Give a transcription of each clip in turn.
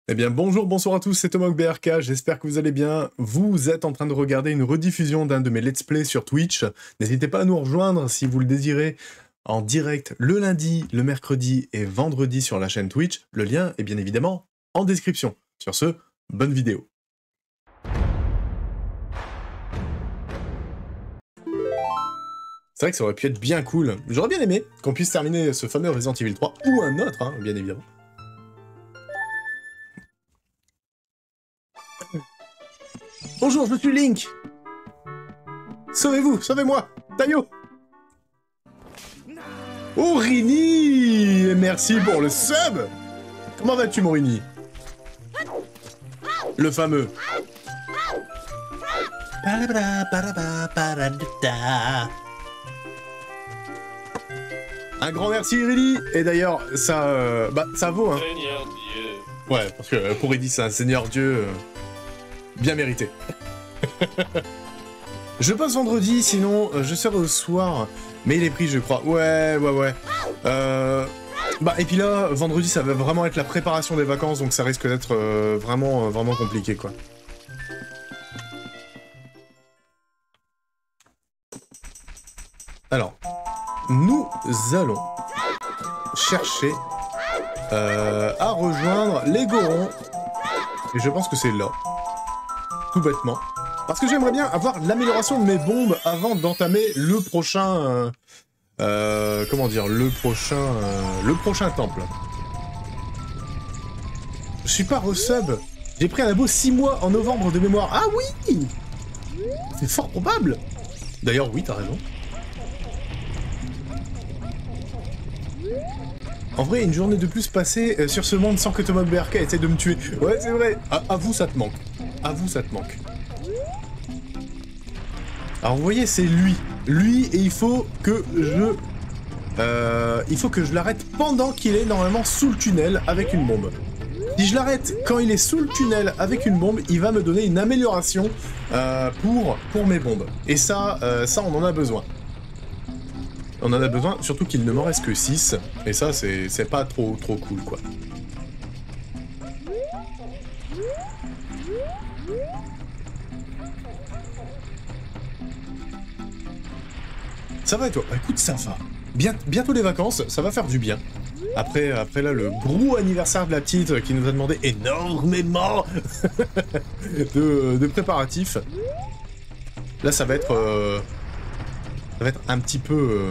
Eh bien bonjour, bonsoir à tous, c'est Tomok BRK, j'espère que vous allez bien. Vous êtes en train de regarder une rediffusion d'un de mes let's play sur Twitch. N'hésitez pas à nous rejoindre si vous le désirez en direct le lundi, le mercredi et vendredi sur la chaîne Twitch. Le lien est bien évidemment en description. Sur ce, bonne vidéo. C'est vrai que ça aurait pu être bien cool. J'aurais bien aimé qu'on puisse terminer ce fameux Resident Evil 3, ou un autre, hein, bien évidemment. Bonjour, je suis Link. Sauvez-vous, sauvez-moi, Tayo. Aurini, et merci pour le sub. Comment vas-tu, Morini? Le fameux. Un grand merci, Rilly. Et d'ailleurs, ça, ça vaut, hein. Seigneur Dieu. Ouais, parce que pour Rilly, c'est un Seigneur Dieu bien mérité. Je passe vendredi, sinon je serai au soir. Mais il est pris, je crois. Ouais. Et puis là, vendredi, ça va vraiment être la préparation des vacances, donc ça risque d'être vraiment compliqué, quoi. Alors, nous allons chercher à rejoindre les Gorons. Et je pense que c'est là. Tout bêtement. Parce que j'aimerais bien avoir l'amélioration de mes bombes avant d'entamer le prochain... comment dire, le prochain temple. Je suis pas resub. J'ai pris un abo 6 mois en novembre de mémoire. Ah oui! C'est fort probable. D'ailleurs, oui, t'as raison. En vrai, une journée de plus passée sur ce monde sans que Tomok BRK essaie de me tuer. Ouais, c'est vrai. À vous, ça te manque. À vous, ça te manque. Alors, vous voyez, c'est lui. Lui, et il faut que je... l'arrête pendant qu'il est normalement sous le tunnel avec une bombe. Si je l'arrête quand il est sous le tunnel avec une bombe, il va me donner une amélioration pour mes bombes. Et ça, on en a besoin. On en a besoin, surtout qu'il ne m'en reste que 6. Et ça, c'est pas trop cool, quoi. Ça va et toi? Bah, écoute, ça va. Bientôt les vacances, ça va faire du bien. Après là, le gros anniversaire de la petite qui nous a demandé énormément de préparatifs. Là, ça va être un petit peu...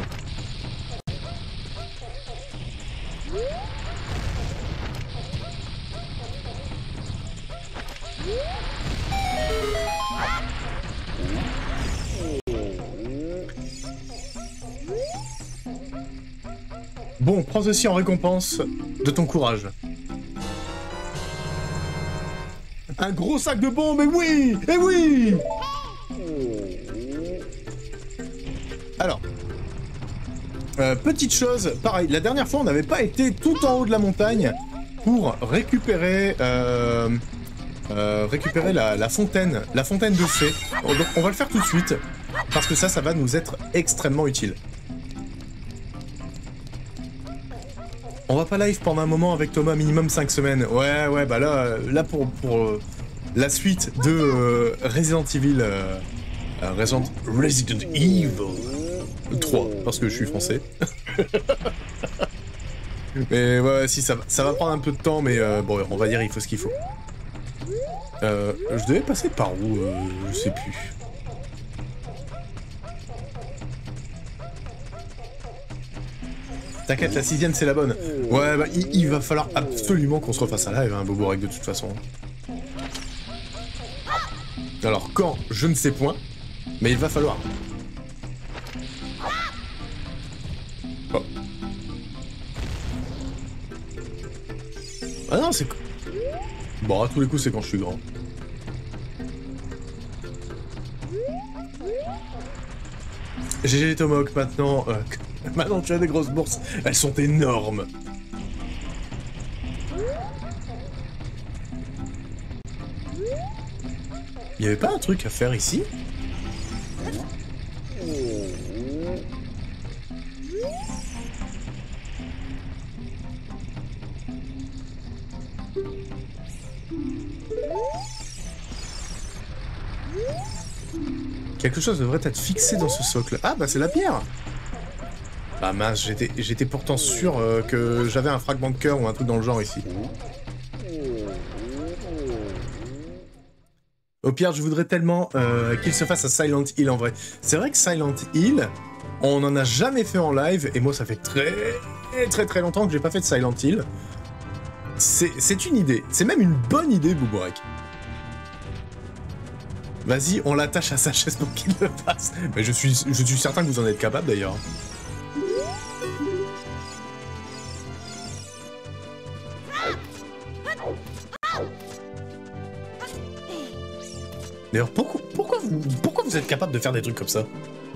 Bon, prends ceci en récompense de ton courage. Un gros sac de bombes, et oui! Et oui! Alors, petite chose, pareil, la dernière fois on n'avait pas été tout en haut de la montagne pour récupérer la fontaine de fée. Donc on va le faire tout de suite, parce que ça va nous être extrêmement utile. On va pas live pendant un moment avec Thomas, minimum 5 semaines. Ouais, bah là pour la suite de Resident Evil 3, parce que je suis français. Mais ouais, si, ça va prendre un peu de temps, mais bon, on va dire il faut ce qu'il faut. Je devais passer par où je sais plus. T'inquiète, la 6ème c'est la bonne. Ouais, bah il va falloir absolument qu'on se refasse un live, hein, Boborek, de toute façon. Alors quand, je ne sais point, mais il va falloir. Oh. Ah non, c'est... Bon, à tous les coups, c'est quand je suis grand. GG Tomok, maintenant... Maintenant tu as des grosses bourses, elles sont énormes. Il y avait pas un truc à faire ici? Quelque chose devrait être fixé dans ce socle. Ah bah c'est la pierre. Ah mince, j'étais pourtant sûr que j'avais un fragment de cœur ou un truc dans le genre ici. Au pire, je voudrais tellement qu'il se fasse à Silent Hill en vrai. C'est vrai que Silent Hill, on n'en a jamais fait en live, et moi ça fait très longtemps que j'ai pas fait de Silent Hill. C'est une idée, c'est même une bonne idée, Boubourek. Vas-y, on l'attache à sa chaise pour qu'il le fasse. Mais je suis certain que vous en êtes capable d'ailleurs. D'ailleurs, pourquoi vous êtes capable de faire des trucs comme ça?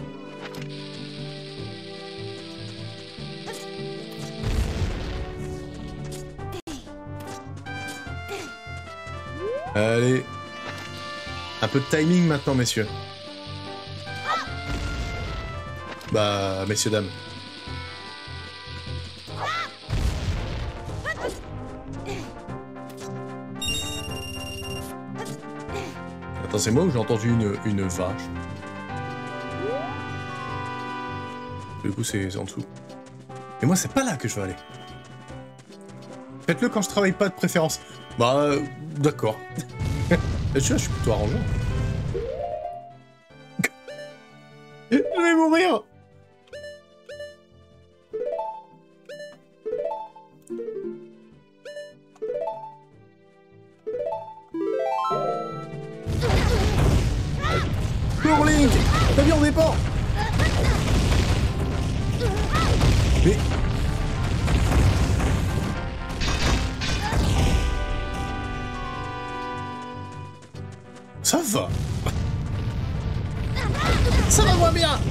Allez. Un peu de timing maintenant, messieurs. Bah, messieurs, dames. Attends, c'est moi ou j'ai entendu une vache? Du coup, c'est en dessous. Et moi, c'est pas là que je veux aller. Faites-le quand je travaille pas de préférence. Bah, d'accord. Je suis plutôt arrangeant. Je vais mourir. Pour Link, l'avion dépend. Mais... Ça va. Ça va moins bien.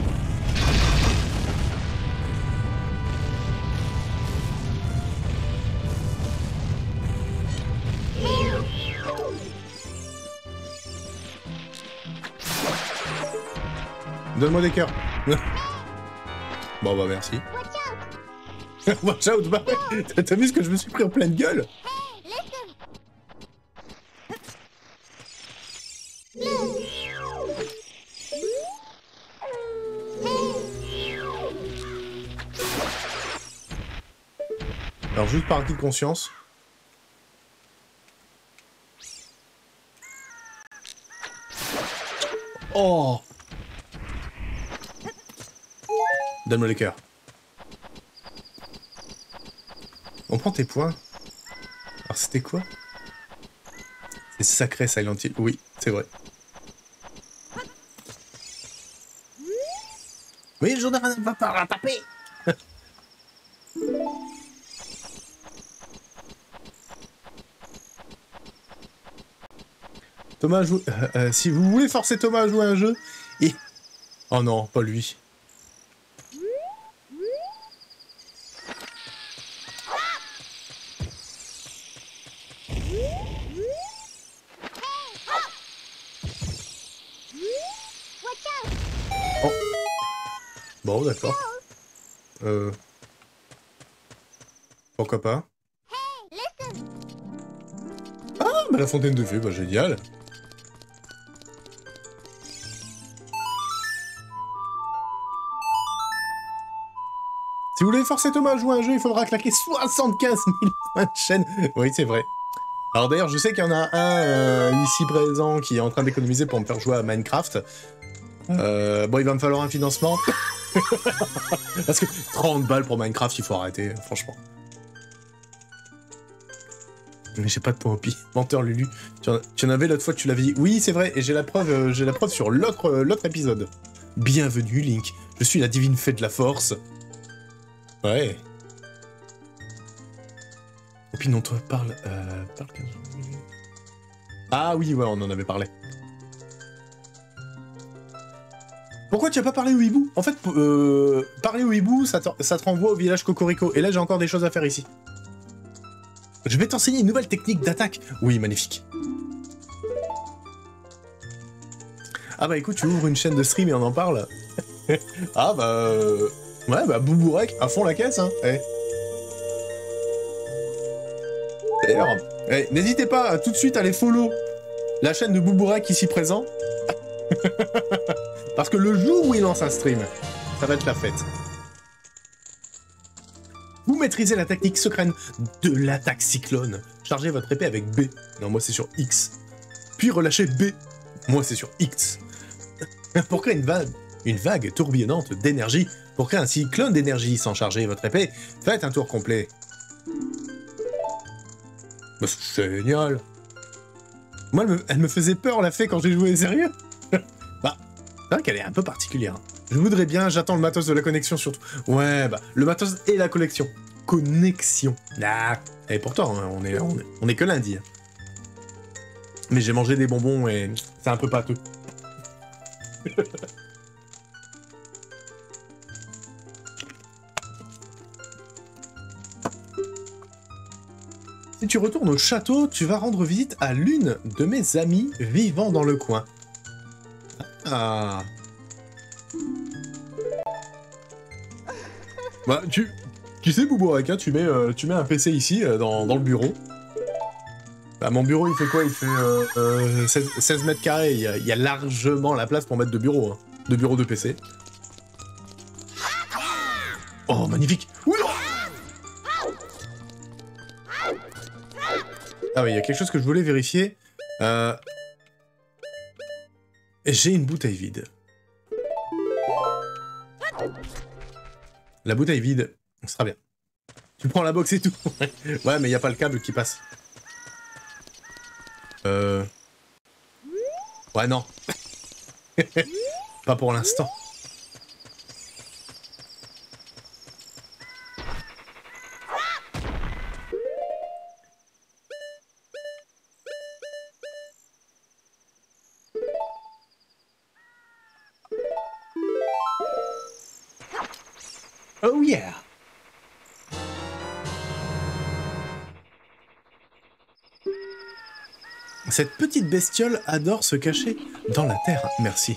Donne-moi des cœurs. Bon bah merci. Watch out, bah t'as vu ce que je me suis pris en pleine gueule? Alors juste par acquis de conscience. Oh! Donne-moi les cœurs. On prend tes points. Alors c'était quoi? C'est sacré Silent Hill. Oui, c'est vrai. Oui, j'en ai rien à pas rattraper. Thomas joue... si vous voulez forcer Thomas à jouer à un jeu... Et... Oh non, pas lui. Oh. Bon, d'accord. Pourquoi pas? Ah, bah la fontaine de feu, bah génial. Si vous voulez forcer Thomas à jouer à un jeu, il faudra claquer 75 000 points de chaîne. Oui, c'est vrai. Alors d'ailleurs, je sais qu'il y en a un ici présent qui est en train d'économiser pour me faire jouer à Minecraft. Bon, il va me falloir un financement. Parce que 30 balles pour Minecraft, il faut arrêter, franchement. Mais j'ai pas de point au pire. Menteur, Lulu. Tu en avais l'autre fois que tu l'avais dit. Oui, c'est vrai, et j'ai la preuve sur l'autre épisode. Bienvenue, Link. Je suis la divine fée de la force. Ouais. Et puis non, toi, parle 15 minutes. Ah oui, ouais, on en avait parlé. Pourquoi tu as pas parlé au hibou? En fait, parler au hibou, ça te renvoie au village Cocorico. Et là, j'ai encore des choses à faire ici. Je vais t'enseigner une nouvelle technique d'attaque. Oui, magnifique. Ah bah écoute, tu ouvres une chaîne de stream et on en parle. Ah bah... Ouais, bah Boubourek, à fond la caisse, hein. Eh. D'ailleurs, Eh, n'hésitez pas à tout de suite aller follow la chaîne de Boubourek ici présent. Parce que le jour où il lance un stream, ça va être la fête. Vous maîtrisez la technique secrète de l'attaque cyclone. Chargez votre épée avec B. Non, moi c'est sur X. Puis relâchez B. Moi c'est sur X. Pour créer une vague tourbillonnante d'énergie. Pour créer un cyclone d'énergie sans charger votre épée, faites un tour complet. Bah, c'est génial. Moi, elle me faisait peur, la fée, quand j'ai joué, sérieux. Bah, c'est vrai qu'elle est un peu particulière. Je voudrais bien, j'attends le matos de la connexion surtout. Ouais, bah, le matos et la collection. Connexion. Ah, et pourtant, hein, on est que lundi. Hein. Mais j'ai mangé des bonbons et c'est un peu pâteux. Si tu retournes au château, tu vas rendre visite à l'une de mes amies vivant dans le coin. Ah. Bah, tu sais, Boubourek, hein, tu mets un PC ici, dans le bureau. Bah, mon bureau, il fait quoi? Il fait 16 mètres carrés. Il y a largement la place pour mettre deux bureaux. Hein. Deux bureaux de PC. Oh, magnifique! Oui, non. Ah oui, il y a quelque chose que je voulais vérifier. J'ai une bouteille vide. La bouteille vide, ça sera bien. Tu prends la box et tout. Ouais, mais il n'y a pas le câble qui passe. Ouais, non. Pas pour l'instant. Oh yeah! Cette petite bestiole adore se cacher dans la terre. Merci.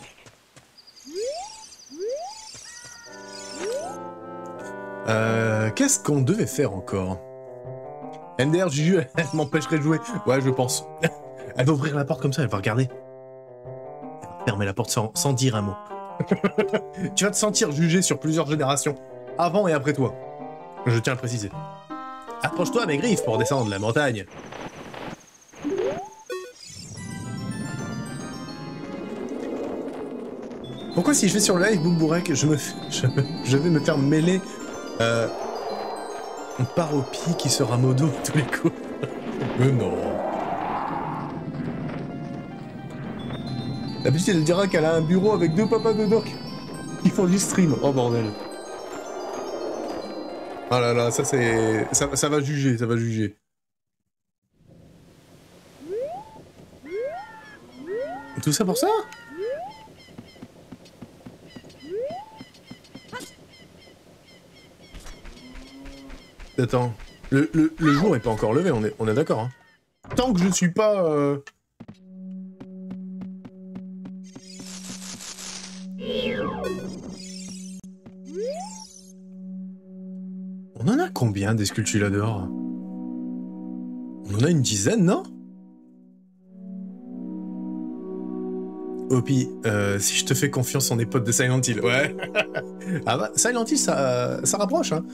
Qu'est-ce qu'on devait faire encore? NDR, Juju, elle m'empêcherait de jouer. Ouais, je pense. Elle va ouvrir la porte comme ça, elle va regarder. Elle va fermer la porte sans dire un mot. Tu vas te sentir jugé sur plusieurs générations, avant et après toi. Je tiens à le préciser. Approche-toi, mes griffes, pour descendre la montagne. Pourquoi si je vais sur le live Boubourek, je vais me faire mêler on part au pied qui sera modo à tous les coups. Mais non. La petite elle dira qu'elle a un bureau avec deux papas de doc qui font du stream. Oh bordel. Oh là là, ça c'est... Ça va juger, ça va juger. Tout ça pour ça? Attends, le jour est pas encore levé, on est d'accord, hein. Tant que je suis pas... On en a combien des sculptuladors? On en a une dizaine, non? Opi, si je te fais confiance, on est potes de Silent Hill. Ouais. Ah bah, Silent Hill, ça rapproche, hein.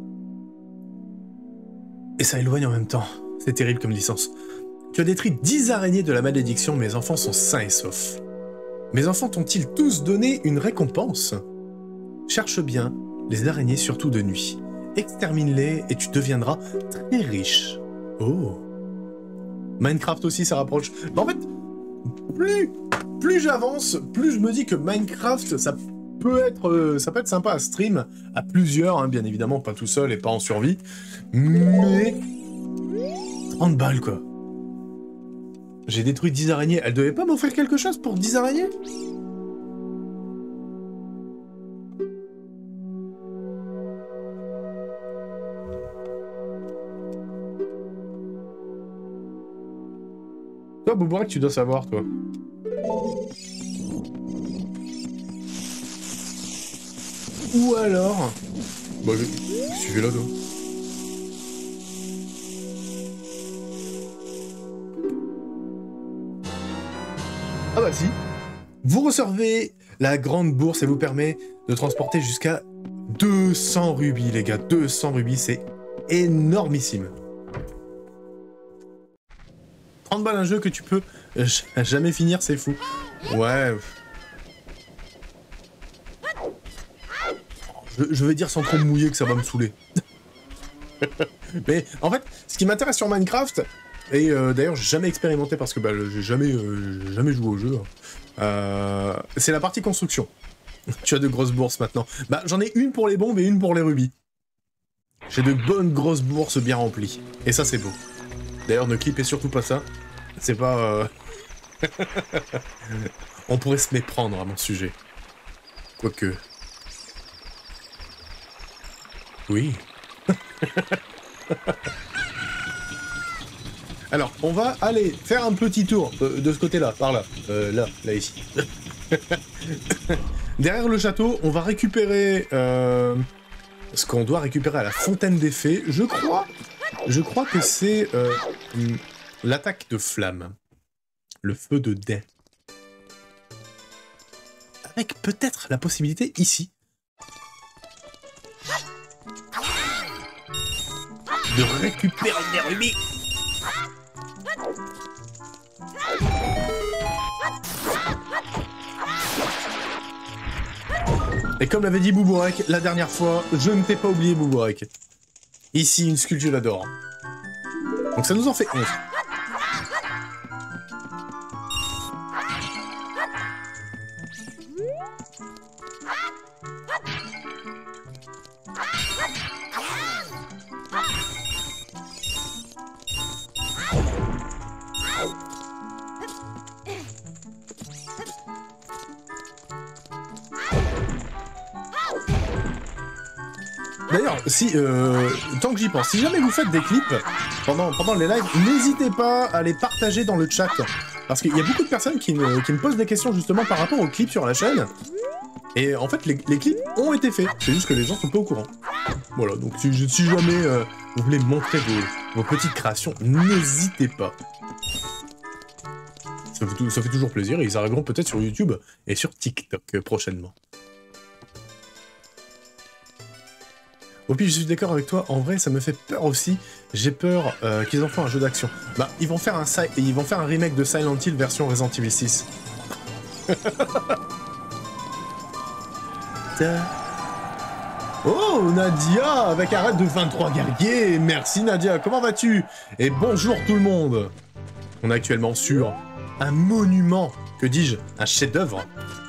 Et ça éloigne en même temps. C'est terrible comme licence. Tu as détruit 10 araignées de la malédiction, mes enfants sont sains et saufs. Mes enfants t'ont-ils tous donné une récompense? Cherche bien les araignées, surtout de nuit. Extermine-les et tu deviendras très riche. Oh. Minecraft aussi, ça rapproche. Bah en fait, plus j'avance, plus je me dis que Minecraft, ça peut être sympa à stream, à plusieurs, hein, bien évidemment, pas tout seul et pas en survie, mais 30 balles, quoi. J'ai détruit 10 araignées, elle devait pas m'offrir quelque chose pour 10 araignées? Toi, Boubourek, tu dois savoir, toi. Ou alors... Bah, suivez-la, toi. Ah bah si. Vous recevez la grande bourse, elle vous permet de transporter jusqu'à 200 rubis, les gars. 200 rubis, c'est énormissime. 30 balles un jeu que tu peux jamais finir, c'est fou. Ouais. Je vais dire sans trop me mouiller que ça va me saouler. Mais en fait, ce qui m'intéresse sur Minecraft, et d'ailleurs j'ai jamais expérimenté parce que bah, j'ai jamais joué au jeu, c'est la partie construction. Tu as de grosses bourses maintenant. Bah j'en ai une pour les bombes et une pour les rubis. J'ai de bonnes grosses bourses bien remplies. Et ça c'est beau. D'ailleurs ne clippez surtout pas ça. C'est pas... On pourrait se méprendre à mon sujet. Quoique... Oui. Alors, on va aller faire un petit tour de ce côté-là, par là. Là, ici. Derrière le château, on va récupérer ce qu'on doit récupérer à la fontaine des fées. Je crois que c'est l'attaque de flamme. Le feu de dais. Avec peut-être la possibilité ici de récupérer des rubis. Et comme l'avait dit Boubourek la dernière fois, je ne t'ai pas oublié Boubourek. Ici, une sculpture d'adore. Donc ça nous en fait 11. D'ailleurs, si, tant que j'y pense, si jamais vous faites des clips pendant les lives, n'hésitez pas à les partager dans le chat. Parce qu'il y a beaucoup de personnes qui me posent des questions justement par rapport aux clips sur la chaîne. Et en fait, les clips ont été faits. C'est juste que les gens sont pas au courant. Voilà, donc si jamais vous voulez montrer vos petites créations, n'hésitez pas. Ça fait toujours plaisir et ils arriveront peut-être sur YouTube et sur TikTok prochainement. Au pire, je suis d'accord avec toi, en vrai, ça me fait peur aussi. J'ai peur qu'ils en fassent un jeu d'action. Bah, ils vont faire un remake de Silent Hill version Resident Evil 6. Oh, Nadia, avec un raid de 23 guerriers. Merci, Nadia, comment vas-tu? Et bonjour tout le monde. On est actuellement sur un monument, que dis-je, un chef-d'œuvre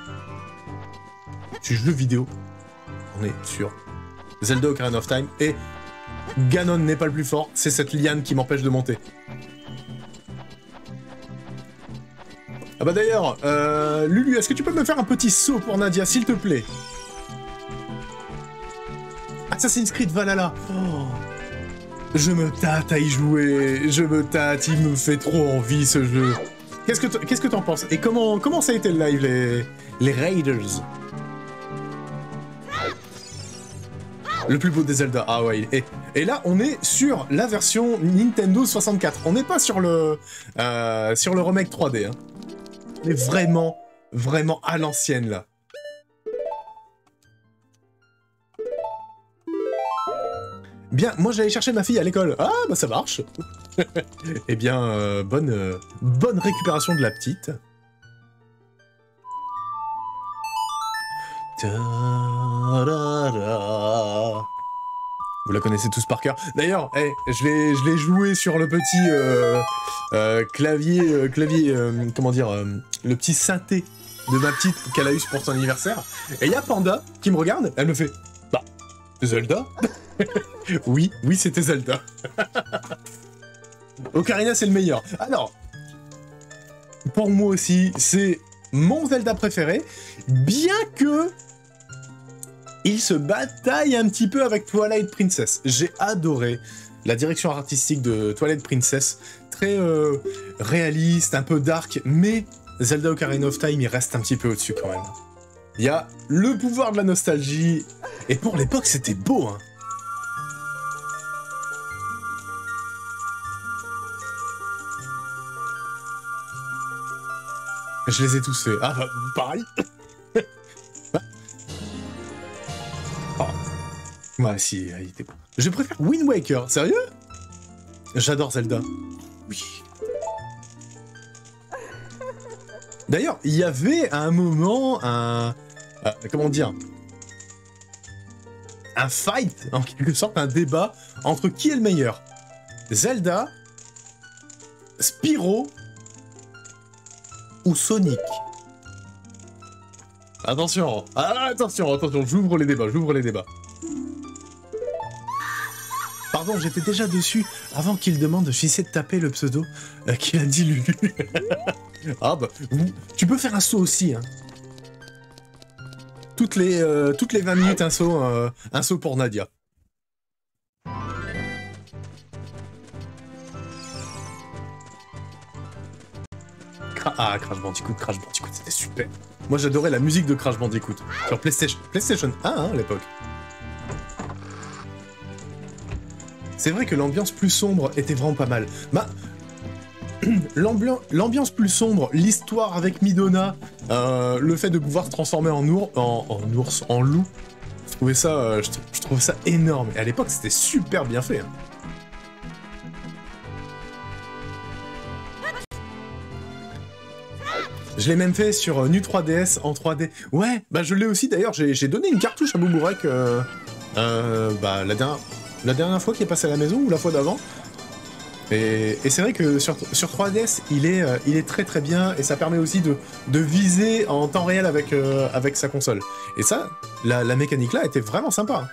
du jeu vidéo. On est sur Zelda Ocarina of Time, et Ganon n'est pas le plus fort, c'est cette liane qui m'empêche de monter. Ah bah d'ailleurs, Lulu, est-ce que tu peux me faire un petit saut pour Nadia, s'il te plaît? Assassin's Creed Valhalla. Oh, je me tâte à y jouer, il me fait trop envie ce jeu. Qu'est-ce que t'en penses? Et comment ça a été le live, les Raiders? Le plus beau des Zelda, ah ouais. Et là, on est sur la version Nintendo 64. On n'est pas sur le remake 3D. Hein. On est vraiment à l'ancienne, là. Bien, moi j'allais chercher ma fille à l'école. Ah, bah ça marche. Eh bien, bonne récupération de la petite. Vous la connaissez tous par cœur. D'ailleurs, hey, je l'ai joué sur le petit clavier, comment dire, le petit synthé de ma petite qu'elle a eu pour son anniversaire. Et il y a Panda qui me regarde, elle me fait, bah, Zelda. Oui, c'était Zelda. Ocarina, c'est le meilleur. Alors, pour moi aussi, c'est mon Zelda préféré, bien que il se bataille un petit peu avec Twilight Princess. J'ai adoré la direction artistique de Twilight Princess, très réaliste, un peu dark, mais Zelda Ocarina of Time, il reste un petit peu au-dessus quand même. Il y a le pouvoir de la nostalgie, et pour l'époque, c'était beau, hein. Je les ai tous faits. Ah bah, pareil. Oh. Ouais, si, il était bon. Je préfère Wind Waker. Sérieux? J'adore Zelda. Oui. D'ailleurs, il y avait à un moment un... comment dire? Un fight, en quelque sorte, un débat entre qui est le meilleur. Zelda, Spyro ou Sonic. Attention, attention, j'ouvre les débats. Pardon, j'étais déjà dessus avant qu'il demande si c'est de taper le pseudo qu'il a dit Lulu. Ah bah, tu peux faire un saut aussi, hein. Toutes les 20 minutes, un saut pour Nadia. Crash Bandicoot, c'était super. Moi, j'adorais la musique de Crash Bandicoot. Sur PlayStation 1, hein, à l'époque. C'est vrai que l'ambiance plus sombre était vraiment pas mal. Bah, l'ambiance plus sombre, l'histoire avec Midona, le fait de pouvoir se transformer en ours, en loup, je trouvais ça énorme. Et à l'époque, c'était super bien fait. Hein. Je l'ai même fait sur Nu 3DS en 3D. Ouais, bah je l'ai aussi d'ailleurs, j'ai donné une cartouche à Boubourek bah, la dernière fois qu'il est passé à la maison, ou la fois d'avant. Et c'est vrai que sur 3DS, il est très très bien, et ça permet aussi de viser en temps réel avec sa console. Et ça, la mécanique là était vraiment sympa.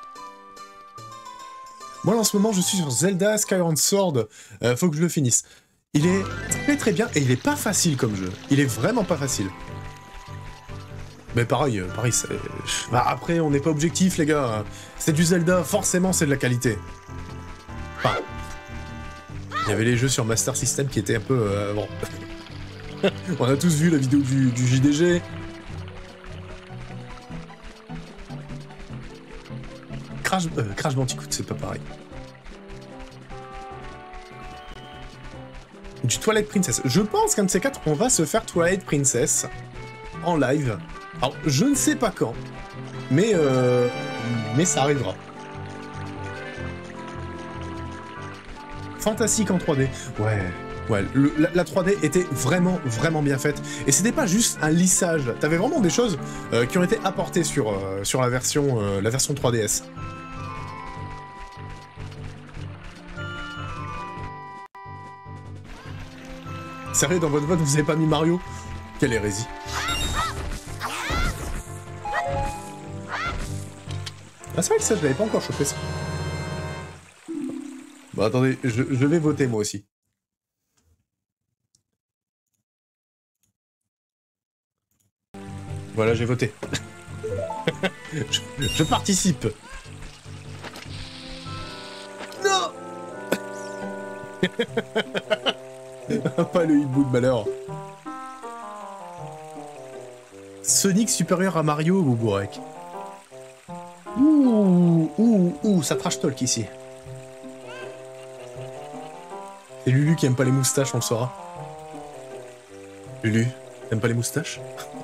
Moi, en ce moment, je suis sur Zelda Skyward Sword, faut que je le finisse. Il est très très bien, et il est pas facile comme jeu. Il est vraiment pas facile. Mais pareil, bah après, on n'est pas objectif, les gars. C'est du Zelda, forcément, c'est de la qualité. Enfin, il y avait les jeux sur Master System qui étaient un peu... bon. On a tous vu la vidéo du JDG. Crash Bandicoot, c'est pas pareil. Du Twilight Princess. Je pense qu'un de ces quatre, on va se faire Twilight Princess en live. Alors, je ne sais pas quand, mais ça arrivera. Fantastique en 3D. Ouais, la 3D était vraiment, vraiment bien faite. Et c'était pas juste un lissage. T'avais vraiment des choses qui ont été apportées sur la version 3DS. Sérieux, dans votre vote, vous avez pas mis Mario? Quelle hérésie. Ah, c'est vrai que ça, je l'avais pas encore chopé, ça. Bon, attendez, je vais voter, moi aussi. Voilà, j'ai voté. je participe. Non. Pas le hibou de malheur. Sonic supérieur à Mario, Boubourek. Ouh, ça trash talk ici. C'est Lulu qui aime pas les moustaches, on le saura. Lulu, t'aimes pas les moustaches?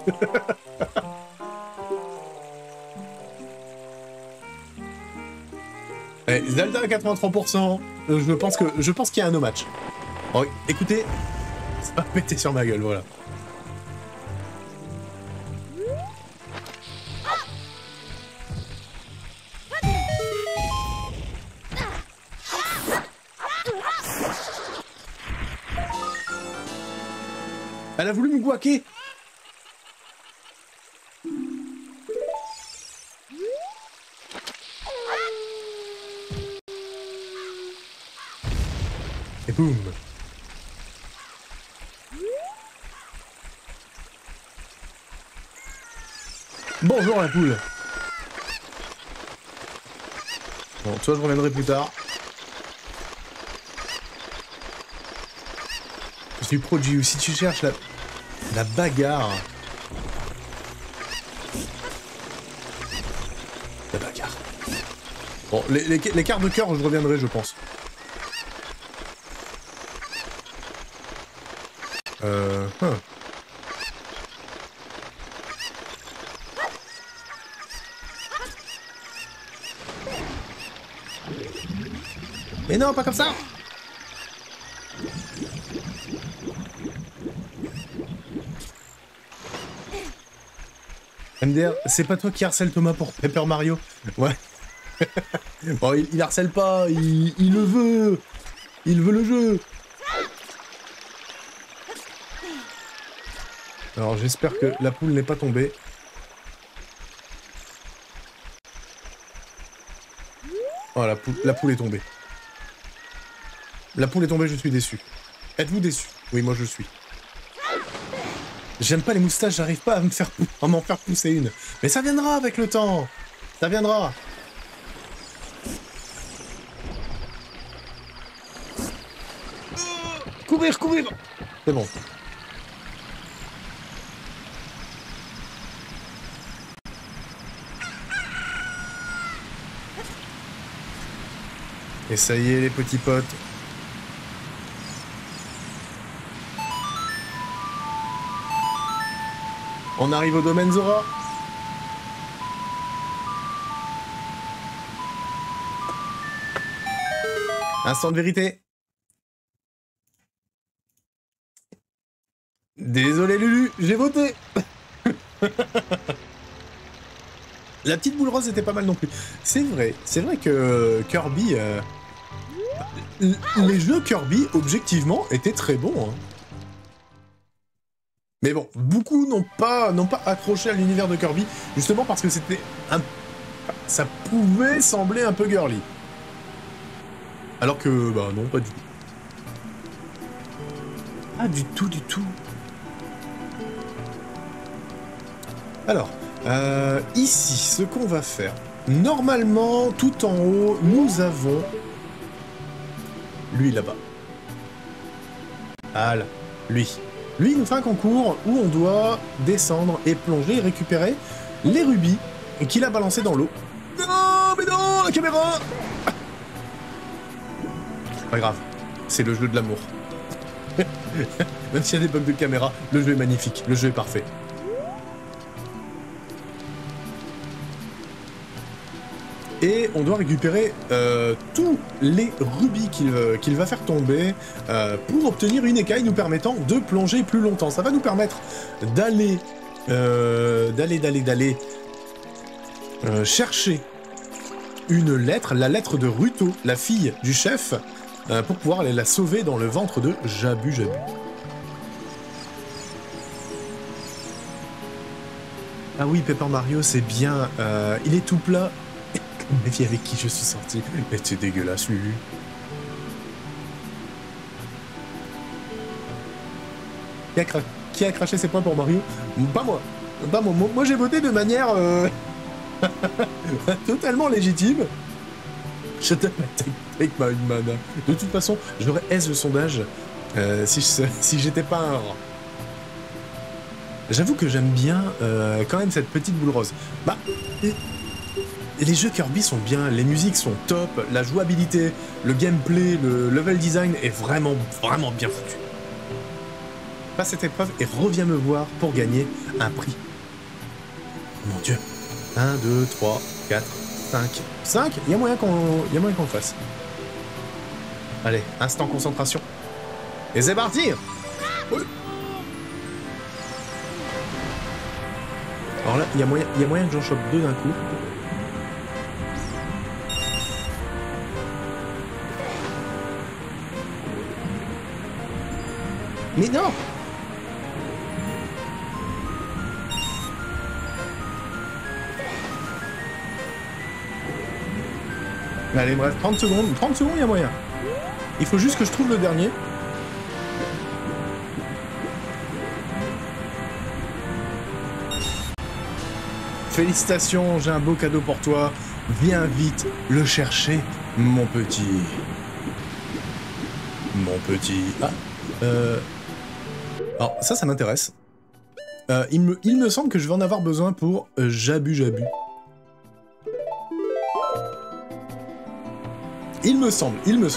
Allez, Zelda à 83%. Je pense qu'il y a un no match. Oh, écoutez, ça va péter sur ma gueule, voilà. Elle a voulu me guaquer. Et boum. Bonjour la poule. Bon, toi je reviendrai plus tard. Je suis produit. Si tu cherches la bagarre. La bagarre. Bon, les cartes de cœur, je reviendrai, je pense. Mais non, pas comme ça. MDR, c'est pas toi qui harcèle Thomas pour Paper Mario? Ouais. Bon, il harcèle pas, il le veut. Il veut le jeu. Alors j'espère que la poule n'est pas tombée. Oh, la poule est tombée. La poule est tombée, je suis déçu. Êtes-vous déçu? Oui, moi je suis. J'aime pas les moustaches, j'arrive pas à m'en faire pousser une. Mais ça viendra avec le temps. Ça viendra. Courir, courir. C'est bon. Et ça y est, les petits potes. On arrive au domaine Zora. Instant de vérité. Désolé Lulu, j'ai voté. La petite boule rose était pas mal non plus. C'est vrai que Kirby... Les jeux Kirby, objectivement, étaient très bons. Hein. Mais bon, beaucoup n'ont pas accroché à l'univers de Kirby, justement parce que c'était un... Ça pouvait sembler un peu girly. Alors que, bah non, pas du tout. Ah, du tout, du tout. Alors, ici, ce qu'on va faire... Normalement, tout en haut, nous avons... Lui, là-bas. Ah là, lui. Lui, il nous fait un concours où on doit descendre et plonger et récupérer les rubis qu'il a balancés dans l'eau. Non, mais non, la caméra. Pas grave, c'est le jeu de l'amour. Même s'il y a des bugs de caméra, le jeu est magnifique, le jeu est parfait. Et on doit récupérer tous les rubis qu'il va faire tomber pour obtenir une écaille nous permettant de plonger plus longtemps. Ça va nous permettre d'aller chercher une lettre, la lettre de Ruto, la fille du chef, pour pouvoir aller la sauver dans le ventre de Jabu Jabu. Ah oui, Paper Mario, c'est bien. Il est tout plat. Mais vie avec qui je suis sorti. Mais c'est dégueulasse, Lulu. Qui a craché ses points pour Mario? Pas moi. Pas moi. Moi, j'ai voté de manière totalement légitime. Je te take my mana. De toute façon, j'aurais S le sondage si j'étais pas un rat. J'avoue que j'aime bien quand même cette petite boule rose. Bah... Les jeux Kirby sont bien, les musiques sont top, la jouabilité, le gameplay, le level design est vraiment bien foutu. Passe cette épreuve et reviens me voir pour gagner un prix. Mon dieu. 1, 2, 3, 4, 5. 5 ? Il y a moyen qu'on le fasse. Allez, instant concentration. Et c'est parti. Oui. Alors là, il y a moyen que j'en chope deux d'un coup. Mais non! Allez, bref, 30 secondes. 30 secondes, il y a moyen. Il faut juste que je trouve le dernier. Félicitations, j'ai un beau cadeau pour toi. Viens vite le chercher, mon petit. Mon petit... Ah, alors, ça m'intéresse. Il me semble que je vais en avoir besoin pour Jabu Jabu. Il me semble.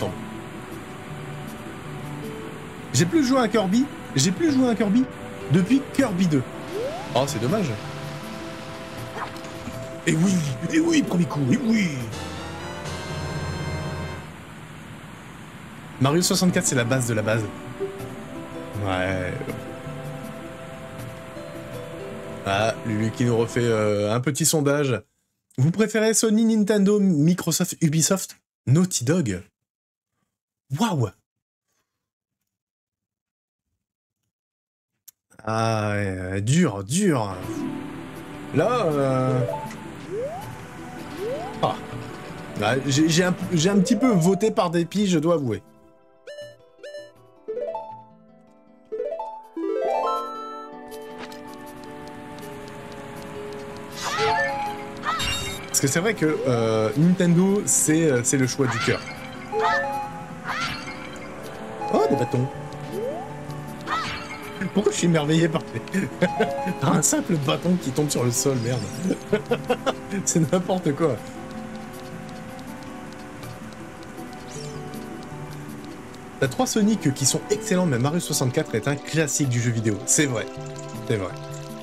J'ai plus joué à Kirby. Depuis Kirby 2. Oh, c'est dommage. Et oui, premier coup, et oui. Mario 64, c'est la base de la base. Ouais. Ah, lui qui nous refait un petit sondage. Vous préférez Sony, Nintendo, Microsoft, Ubisoft, Naughty Dog? Waouh! Ah, ouais, dur, dur. Là, ah. Ah, j'ai un petit peu voté par dépit, je dois avouer. Parce que c'est vrai que Nintendo, c'est le choix du cœur. Oh, des bâtons. Pourquoi je suis émerveillé par un simple bâton qui tombe sur le sol, merde. C'est n'importe quoi. T'as 3 Sonic qui sont excellents, mais Mario 64 est un classique du jeu vidéo. C'est vrai. C'est vrai.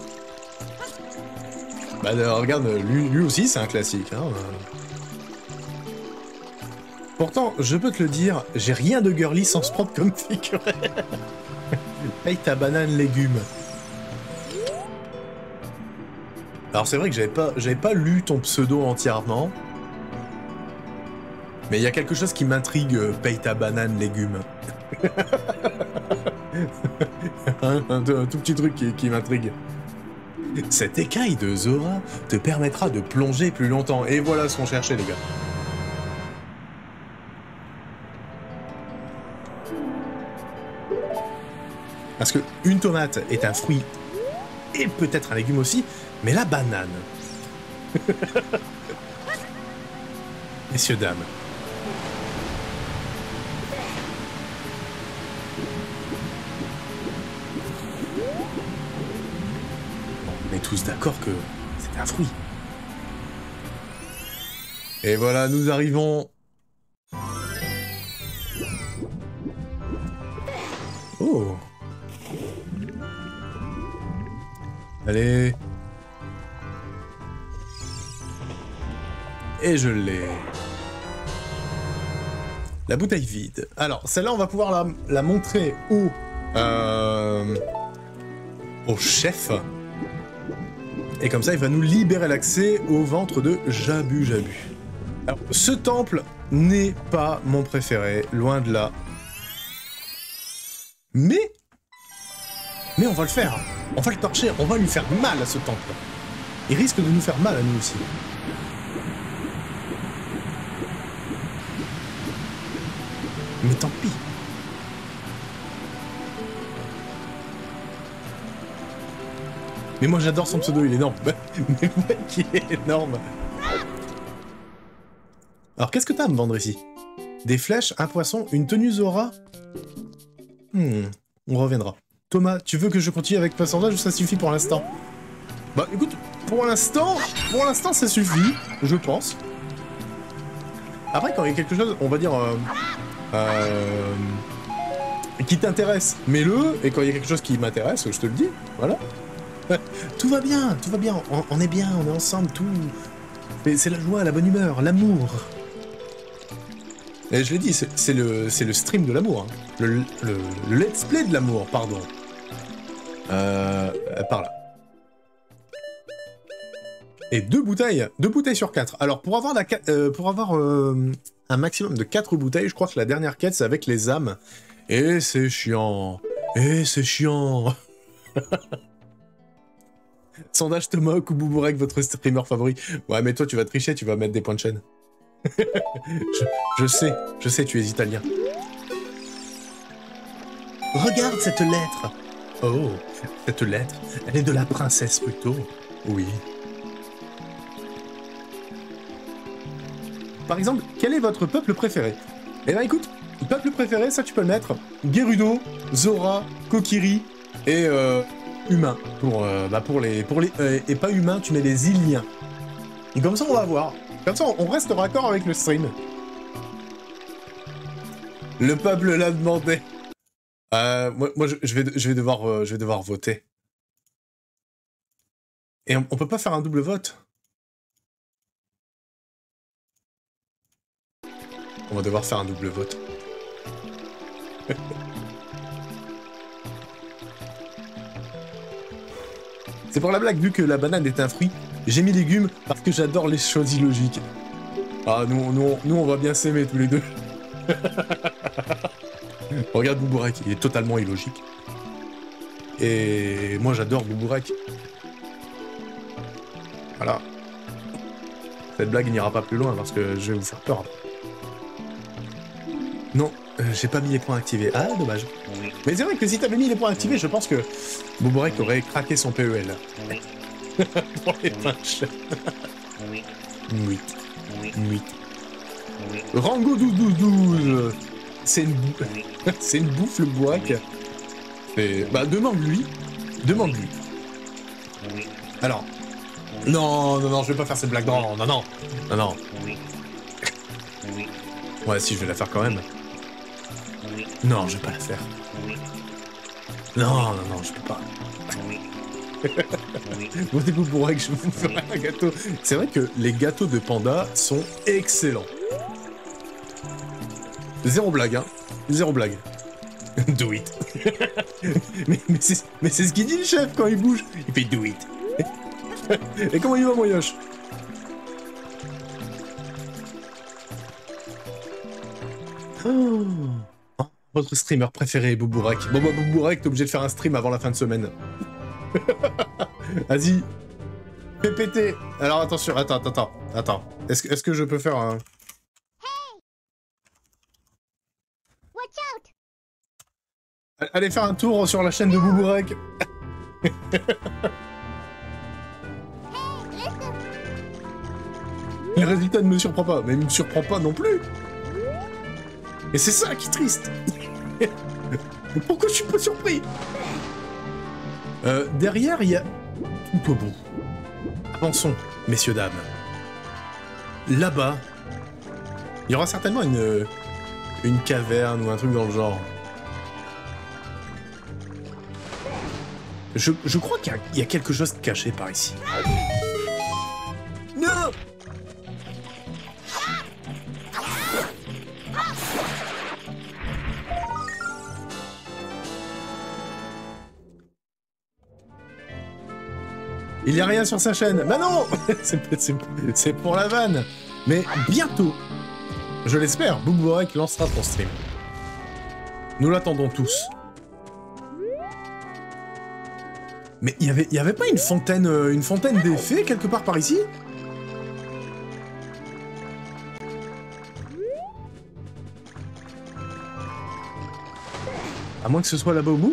Bah regarde, lui aussi c'est un classique. Hein. Pourtant, je peux te le dire, j'ai rien de girly sens propre comme figuré. Paye ta banane légume. Alors c'est vrai que j'avais pas lu ton pseudo entièrement. Mais il y a quelque chose qui m'intrigue, paye ta banane légume. un tout petit truc qui m'intrigue. Cette écaille de Zora te permettra de plonger plus longtemps. Et voilà ce qu'on cherchait, les gars. Parce que une tomate est un fruit et peut-être un légume aussi, mais la banane... Messieurs, dames. On est tous d'accord que c'est un fruit. Et voilà, nous arrivons... Oh! Allez. Et je l'ai. La bouteille vide. Alors, celle-là, on va pouvoir la montrer au chef. Et comme ça, il va nous libérer l'accès au ventre de Jabu Jabu. Alors, ce temple n'est pas mon préféré, loin de là. Mais on va le faire. On va le torcher, on va lui faire mal à ce temple. Il risque de nous faire mal à nous aussi. Mais tant pis. Mais moi j'adore son pseudo, il est énorme. Mais mec, il est énorme. Alors qu'est-ce que t'as à me vendre ici? Des flèches, un poisson, une tenue Zora? On reviendra. Thomas, tu veux que je continue avec Passandage ou ça suffit pour l'instant? Bah écoute, pour l'instant ça suffit, je pense. Après quand il y a quelque chose, on va dire, qui t'intéresse, mets-le, et quand il y a quelque chose qui m'intéresse, je te le dis, voilà. Tout va bien, on est bien, on est ensemble, tout... C'est la joie, la bonne humeur, l'amour. Et je l'ai dit, c'est le stream de l'amour. Hein. Le let's play de l'amour, pardon. Par là. Et 2 bouteilles sur 4. Alors, pour avoir un maximum de 4 bouteilles, je crois que la dernière quête, c'est avec les âmes. Et c'est chiant. Sondage Thomas ou Boubourek, votre streamer favori. Ouais, mais toi, tu vas tricher, tu vas mettre des points de chaîne. je sais, tu es italien. Regarde cette lettre. Oh, cette lettre, elle est de la princesse plutôt. Oui. Par exemple, quel est votre peuple préféré? Eh ben écoute, peuple préféré, ça tu peux le mettre. Gerudo, Zora, Kokiri et humain. Pour les et pas humain, tu mets les Iliens. Et comme ça on va voir. Comme ça on reste raccord avec le stream. Le peuple l'a demandé. Moi je vais devoir voter. Et on peut pas faire un double vote. On va devoir faire un double vote. C'est pour la blague, vu que la banane est un fruit, j'ai mis légumes parce que j'adore les choses illogiques. Ah, nous on va bien s'aimer tous les deux. Regarde Boubourek, il est totalement illogique. Et moi j'adore Boubourek. Voilà. Cette blague n'ira pas plus loin parce que je vais vous faire peur. Non, j'ai pas mis les points activés. Ah, dommage. Mais c'est vrai que si t'avais mis les points activés, je pense que Boubourek aurait craqué son PEL. Pour les pinches. Nuit. Nuit. Rango 12. C'est une bouffe. C'est une bouffe le Boubourek. Bah demande-lui. Demande-lui. Alors. Non, je vais pas faire cette blague. Non. Ouais, si, je vais la faire quand même. Non, je vais pas la faire. Non, je peux pas. Bon, c'est Boubourek, je vous ferai un gâteau. C'est vrai que les gâteaux de panda sont excellents. Zéro blague, hein. Zéro blague. Do it. mais c'est ce qu'il dit le chef quand il bouge. Il fait do it. Et comment il va, mon Yosh? Oh. Votre streamer préféré, Boubourek. Bon bah Boubourek, t'es obligé de faire un stream avant la fin de semaine. Vas-y. Fais péter. Alors attention, attends. Est-ce que je peux faire un... Allez faire un tour sur la chaîne de Boubourek. Le résultat ne me surprend pas, mais il me surprend pas non plus. Et c'est ça qui est triste. Pourquoi je suis pas surpris? Derrière, il y a... Tout au bout. Avançons, messieurs, dames. Là-bas, il y aura certainement une caverne ou un truc dans le genre. Je crois qu'il y a quelque chose de caché par ici. Non! Il n'y a rien sur sa chaîne. Bah non. C'est pour la vanne. Mais bientôt, je l'espère, Boubourek lancera son stream. Nous l'attendons tous. Mais il y avait pas une fontaine d'effets quelque part par ici? À moins que ce soit là-bas au bout.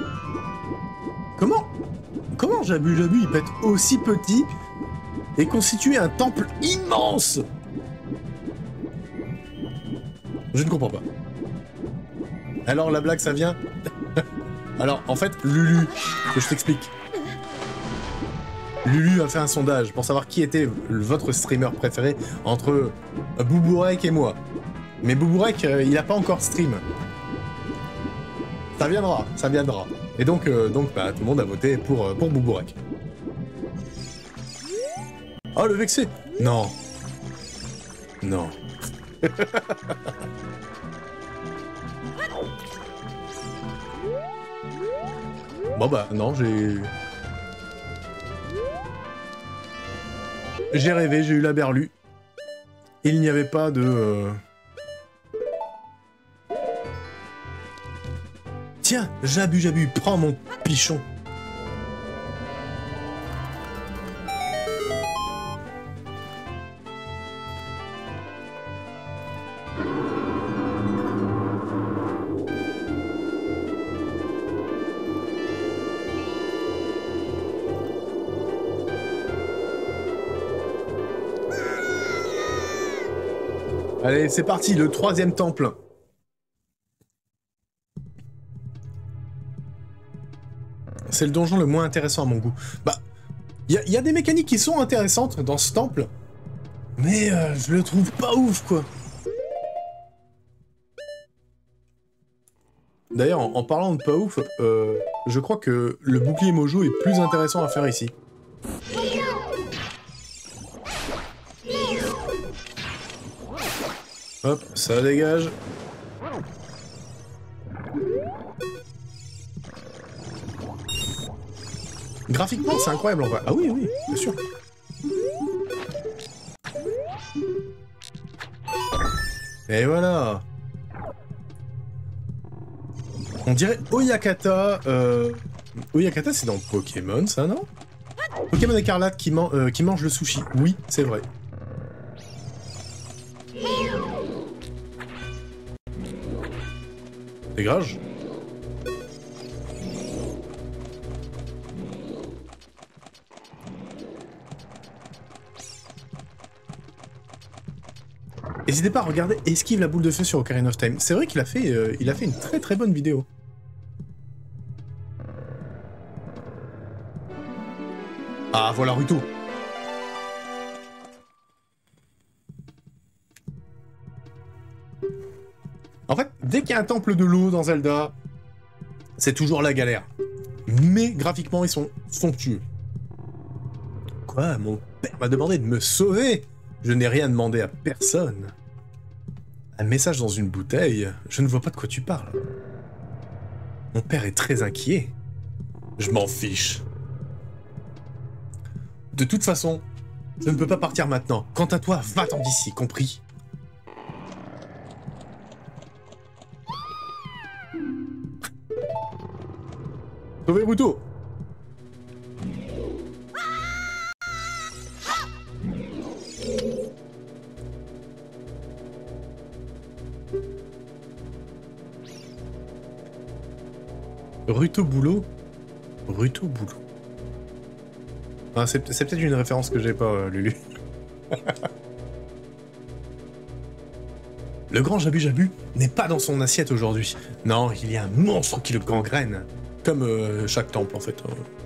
Comment Jabu il peut être aussi petit et constituer un temple immense? Je ne comprends pas. Alors la blague ça vient? Alors en fait Lulu, que je t'explique. Lulu a fait un sondage pour savoir qui était votre streamer préféré entre Boubourek et moi. Mais Boubourek il a pas encore stream. Ça viendra. Et donc bah, tout le monde a voté pour Boubourek. Oh, le vexé! Non. Bon bah, non, j'ai rêvé, j'ai eu la berlue. Il n'y avait pas de... Tiens, Jabu, prends mon pichon. Allez, c'est parti, le 3e temple. C'est le donjon le moins intéressant à mon goût. Bah, il y a des mécaniques qui sont intéressantes dans ce temple, mais je le trouve pas ouf, quoi. D'ailleurs, en parlant de pas ouf, je crois que le bouclier Mojo est plus intéressant à faire ici. Hop, ça dégage. Graphiquement, c'est incroyable en vrai. Ah oui, oui, bien sûr. Et voilà. On dirait Oyakata. Oyakata, c'est dans Pokémon, ça, non? Pokémon écarlate qui mange le sushi. Oui, c'est vrai. Dégage. N'hésitez pas à regarder Esquive la boule de feu sur Ocarina of Time. C'est vrai qu'il a fait, une très très bonne vidéo. Ah, voilà Ruto. En fait, dès qu'il y a un temple de l'eau dans Zelda, c'est toujours la galère. Mais graphiquement, ils sont somptueux. Quoi? Mon père m'a demandé de me sauver? Je n'ai rien demandé à personne. Un message dans une bouteille? Je ne vois pas de quoi tu parles. Mon père est très inquiet. Je m'en fiche. De toute façon, je ne peux pas partir maintenant. Quant à toi, va-t'en d'ici, compris? Sauvez Ruto! Ruto Boulot? Ruto Boulot. Ah, c'est peut-être une référence que j'ai pas, Lulu. Le grand Jabu Jabu n'est pas dans son assiette aujourd'hui. Non, il y a un monstre qui le gangrène. Comme chaque temple, en fait.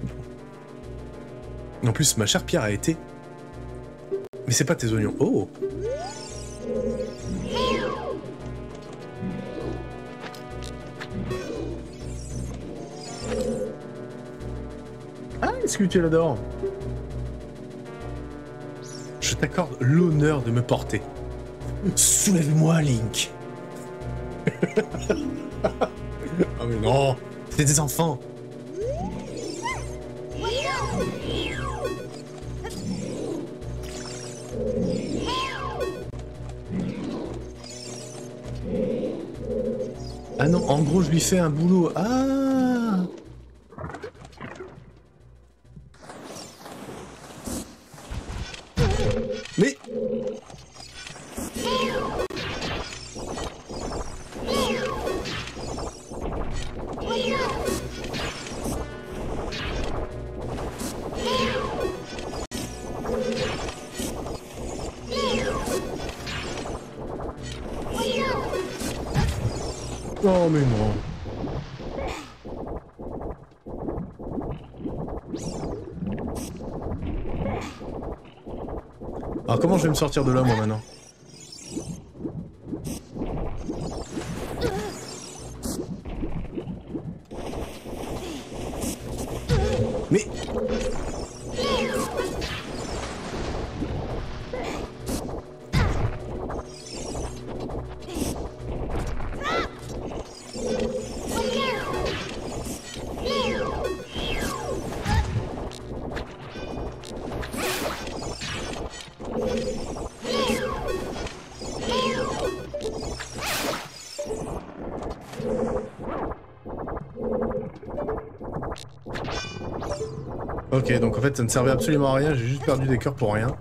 En plus, ma chère Pierre a été... Mais c'est pas tes oignons. Oh! Ah, est-ce que tu l'adores? Je t'accorde l'honneur de me porter. Soulève-moi, Link. Ah mais non, c'est des enfants. Ah non, en gros, je lui fais un boulot. Ah! Mais... Oh mais non. Alors comment je vais me sortir de là moi maintenant? Mais... Ok, donc en fait ça ne servait absolument à rien, j'ai juste perdu des cœurs pour rien.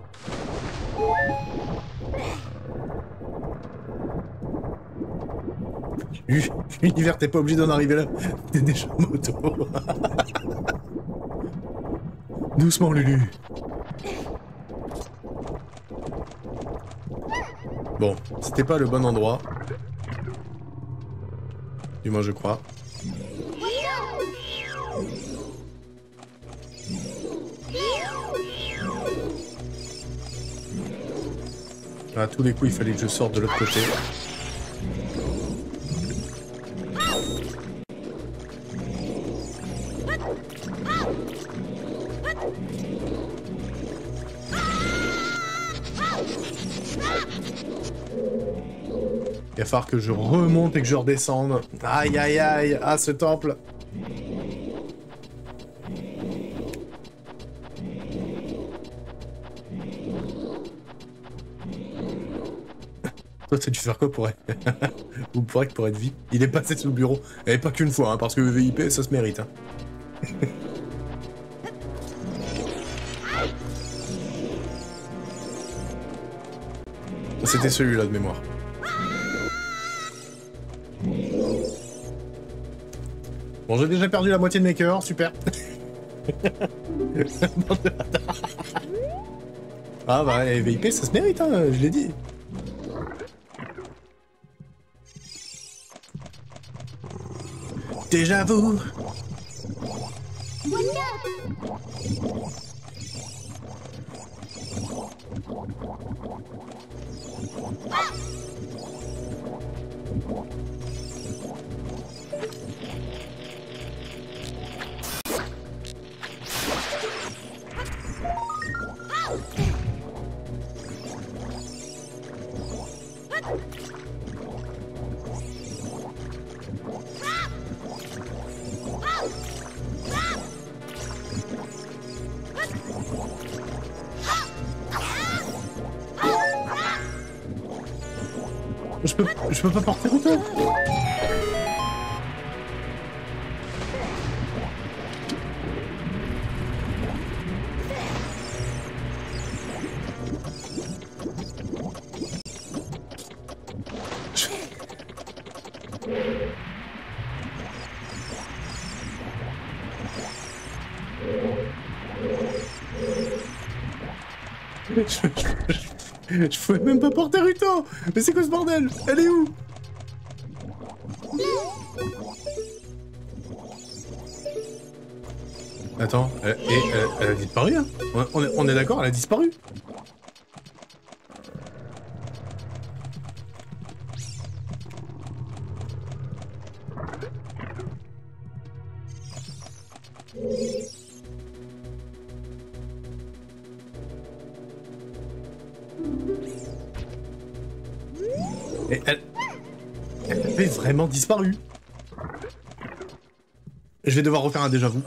L'univers, t'es pas obligé d'en arriver là, t'es déjà moto. Doucement Lulu. Bon, c'était pas le bon endroit. Du moins je crois. À tous les coups, il fallait que je sorte de l'autre côté. Il va falloir que je remonte et que je redescende. Aïe aïe aïe, ah ce temple. Toi, t'as dû faire quoi pour être... Ou pour être VIP? Il est passé sous le bureau. Et pas qu'une fois, hein, parce que le VIP, ça se mérite. Hein. C'était celui-là de mémoire. Bon, j'ai déjà perdu la moitié de mes cœurs, super. Ah bah, VIP, ça se mérite, hein, je l'ai dit. Déjà vous. Je peux pas porter retour. Je pouvais même pas porter Ruto. Mais c'est quoi ce bordel? Elle est où? Attends, elle a disparu, hein? On est d'accord, elle a disparu. Et elle avait vraiment disparu. Je vais devoir refaire un déjà-vu.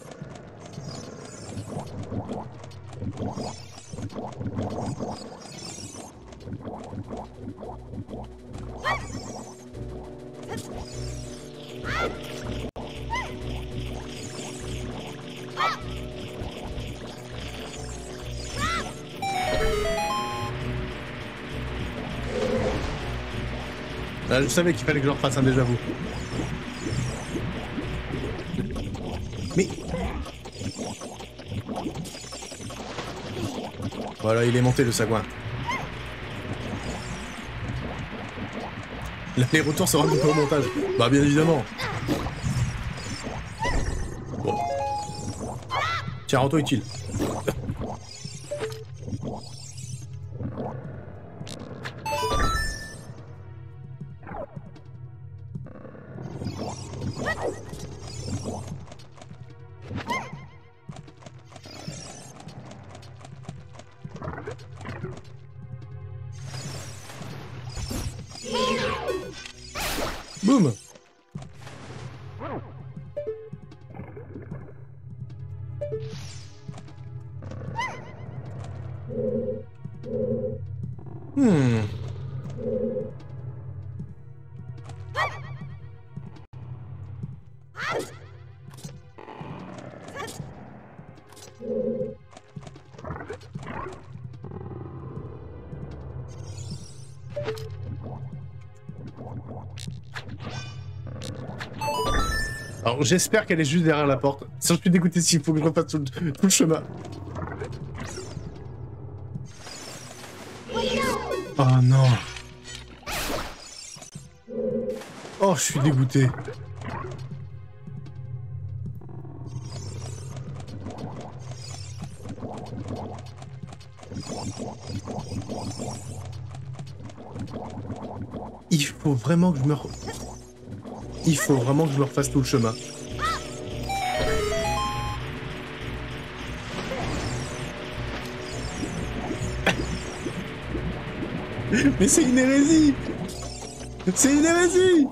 Je savais qu'il fallait que je refasse un déjà-vu. Mais... Voilà, il est monté le sagouin. Les retours seront coupés au montage. Bah bien évidemment. Bon. Tiens, auto-utile. Boum. Alors j'espère qu'elle est juste derrière la porte. Si je suis dégoûté s'il faut que je refasse tout le chemin. Oh non. Oh, je suis dégoûté. Il faut vraiment que je me... Il faut vraiment que je me refasse tout le chemin. Mais c'est une hérésie! C'est une hérésie!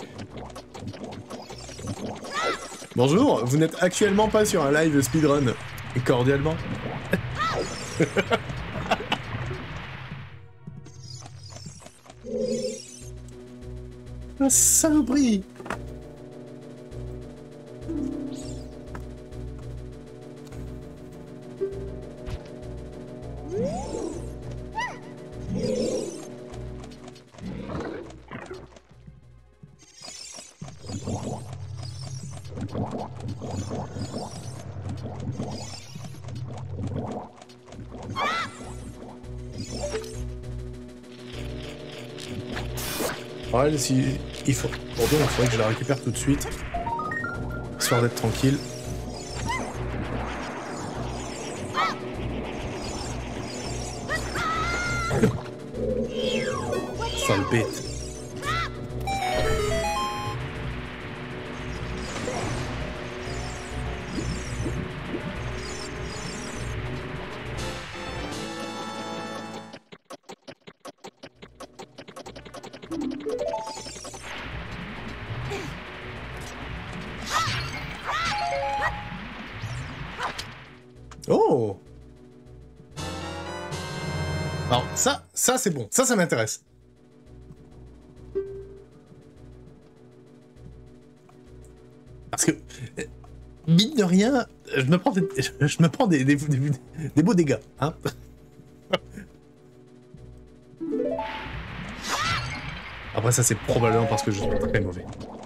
Bonjour, vous n'êtes actuellement pas sur un live speedrun. Cordialement. La saloperie! Ouais, si il faut. Bon, donc, il faudrait que je la récupère tout de suite. Histoire d'être tranquille. Sale bête. Oh! Alors, ça c'est bon. Ça m'intéresse. Parce que, mine de rien, je me prends des beaux dégâts, hein. Après ça, c'est probablement parce que je suis très mauvais.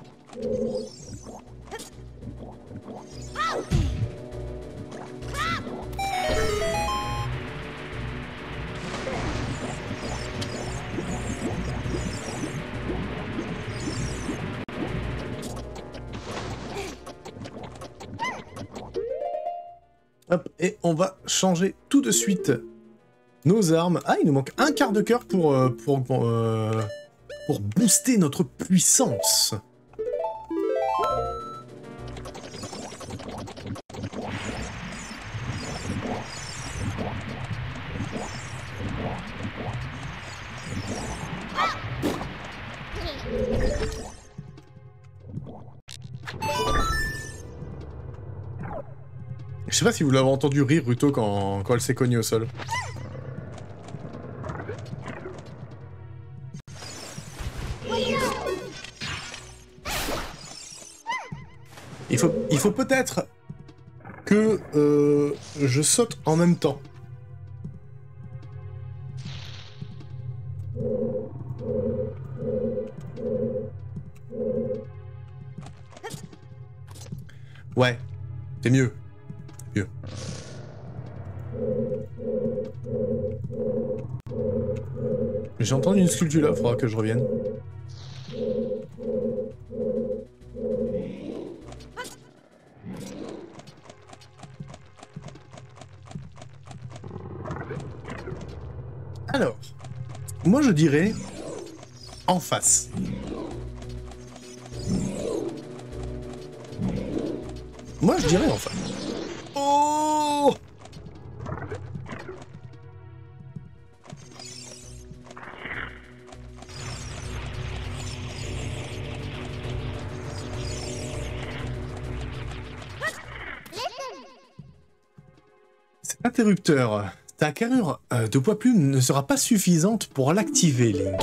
Hop, et on va changer tout de suite nos armes. Ah, il nous manque un quart de cœur pour booster notre puissance. Je sais pas si vous l'avez entendu rire, Ruto, quand elle s'est cognée au sol. Il faut peut-être que je saute en même temps. Ouais, c'est mieux. Mieux. J'ai entendu une sculpture là, faudra que je revienne. Alors, moi je dirais en face. Moi je dirais en face. Oh! Cet interrupteur, ta carrure de poids plume ne sera pas suffisante pour l'activer, Link.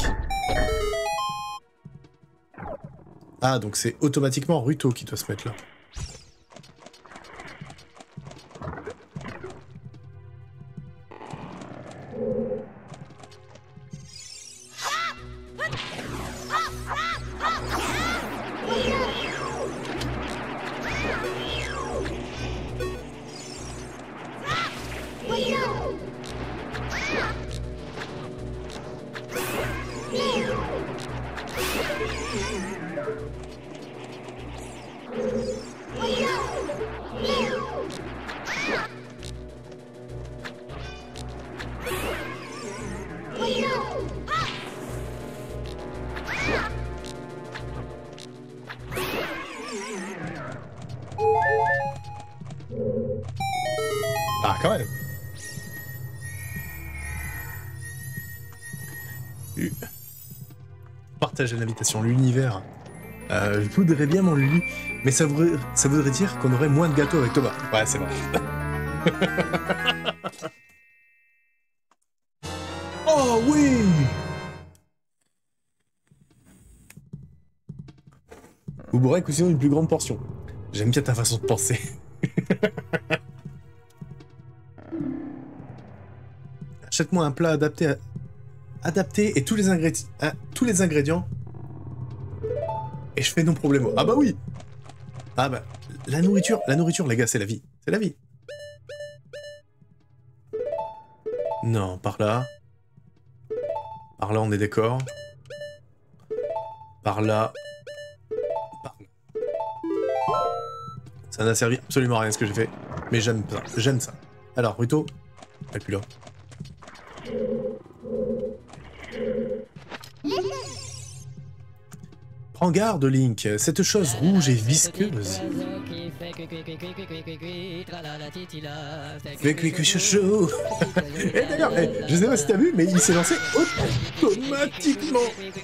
Ah, donc c'est automatiquement Ruto qui doit se mettre là. Ah, quand même. Partager l'invitation, l'univers. Je voudrais bien mon Lulu, mais ça voudrait dire qu'on aurait moins de gâteaux avec Thomas. Ouais, c'est vrai. Oh oui! Vous bourrez ou sinon une plus grande portion. J'aime bien ta façon de penser. Achète-moi un plat adapté et tous les ingrédients. Et je fais non problème. Ah bah oui. Ah bah, la nourriture, les gars, c'est la vie. C'est la vie. Non, par là. Par là, on est d'accord. Par là. Par là. Ça n'a servi absolument à rien ce que j'ai fait. Mais j'aime ça. J'aime ça. Alors, Ruto. Et puis là. Prends garde, Link. Cette chose rouge et visqueuse. Fais cuic chaud. Et d'ailleurs, je sais pas si t'as vu, mais il s'est lancé automatiquement.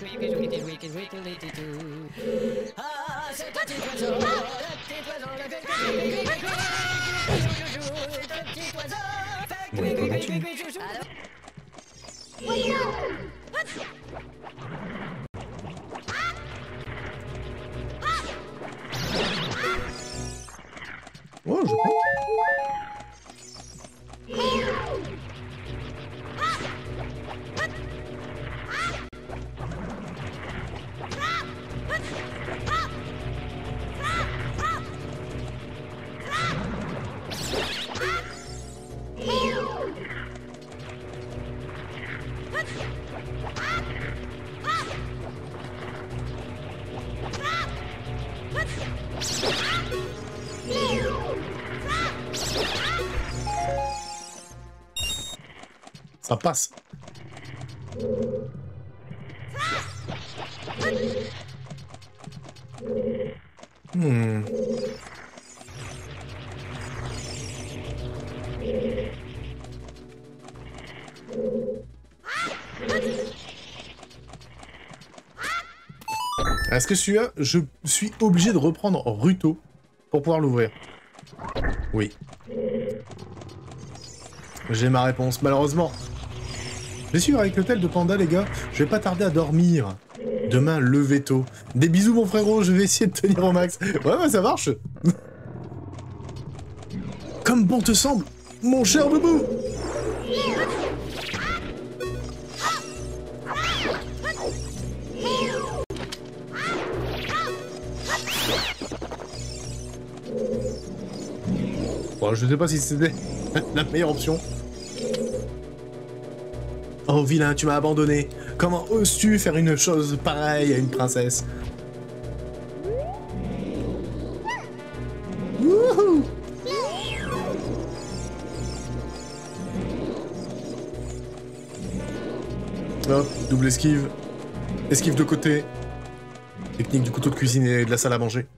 Oh, je prends. Ça passe. Est-ce que celui-là, je suis obligé de reprendre Ruto pour pouvoir l'ouvrir? Oui. J'ai ma réponse, malheureusement. Je vais suivre avec l'hôtel de Panda, les gars. Je vais pas tarder à dormir. Demain, lever tôt. Des bisous, mon frérot. Je vais essayer de tenir au max. Ouais, ça marche. Comme bon te semble, mon cher Boubou. Bon, je sais pas si c'était la meilleure option. Oh vilain, tu m'as abandonné. Comment oses-tu faire une chose pareille à une princesse? Wouhou! Hop, double esquive. Esquive de côté. Technique du couteau de cuisine et de la salle à manger.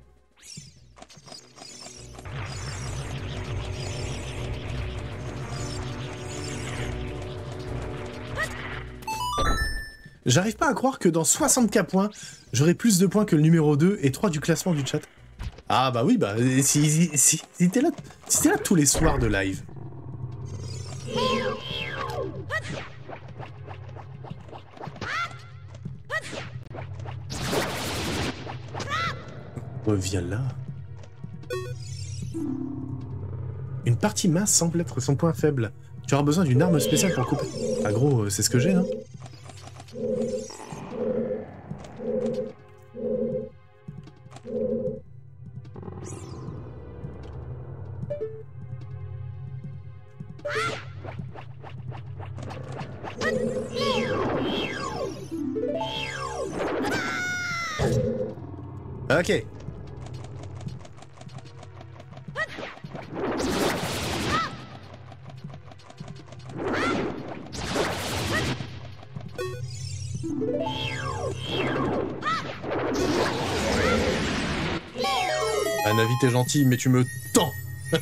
J'arrive pas à croire que dans 60K points, j'aurai plus de points que le numéro 2 et 3 du classement du chat. Ah bah oui, bah si t'es là tous les soirs de live. Reviens là. Une partie mince semble être son point faible. Tu auras besoin d'une arme spéciale pour couper. Ah gros, c'est ce que j'ai, hein. Ok. Navi, t'es gentil, mais tu me tends.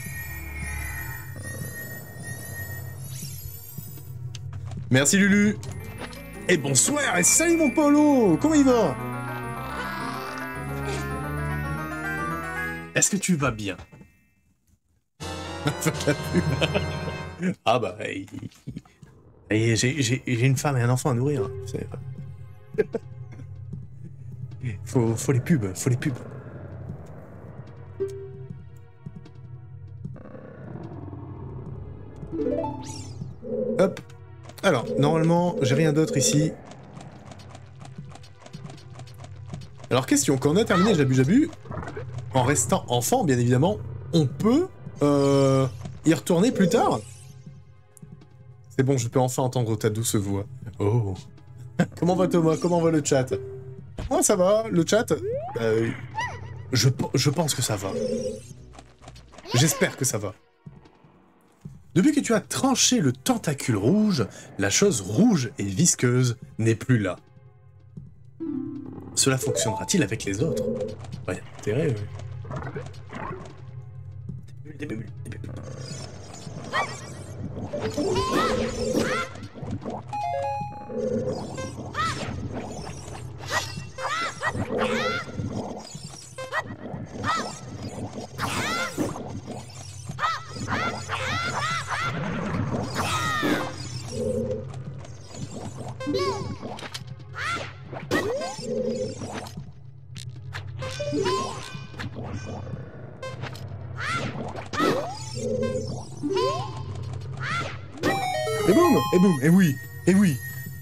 Merci Lulu. Et bonsoir, et salut mon Polo. Comment il va? Est-ce que tu vas bien? Ah bah, j'ai une femme et un enfant à nourrir. Faut les pubs, faut les pubs. Hop. Alors, normalement, j'ai rien d'autre ici. Alors, question, quand on a terminé Jabu, en restant enfant, bien évidemment, on peut y retourner plus tard. C'est bon, je peux enfin entendre ta douce voix. Oh. Comment va Thomas? Comment va le chat? Oh, ça va, le chat je pense que ça va. J'espère que ça va. Depuis que tu as tranché le tentacule rouge, la chose rouge et visqueuse n'est plus là. Cela fonctionnera-t-il avec les autres? Ouais, intérêt, oui. Des bulles. Et boum! Et boum! Et oui! Et oui!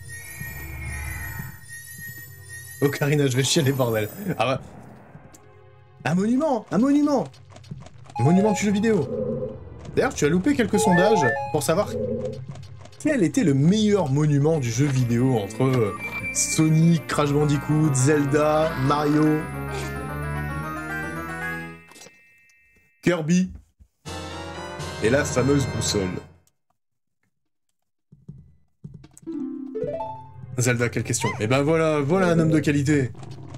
Oh Karina, je vais chialer, bordel. Ah bah... Un monument! Un monument! Monument de jeu vidéo. D'ailleurs, tu as loupé quelques sondages pour savoir quel était le meilleur monument du jeu vidéo entre Sonic, Crash Bandicoot, Zelda, Mario, Kirby et la fameuse boussole. Zelda, quelle question? Eh ben voilà, voilà un homme de qualité.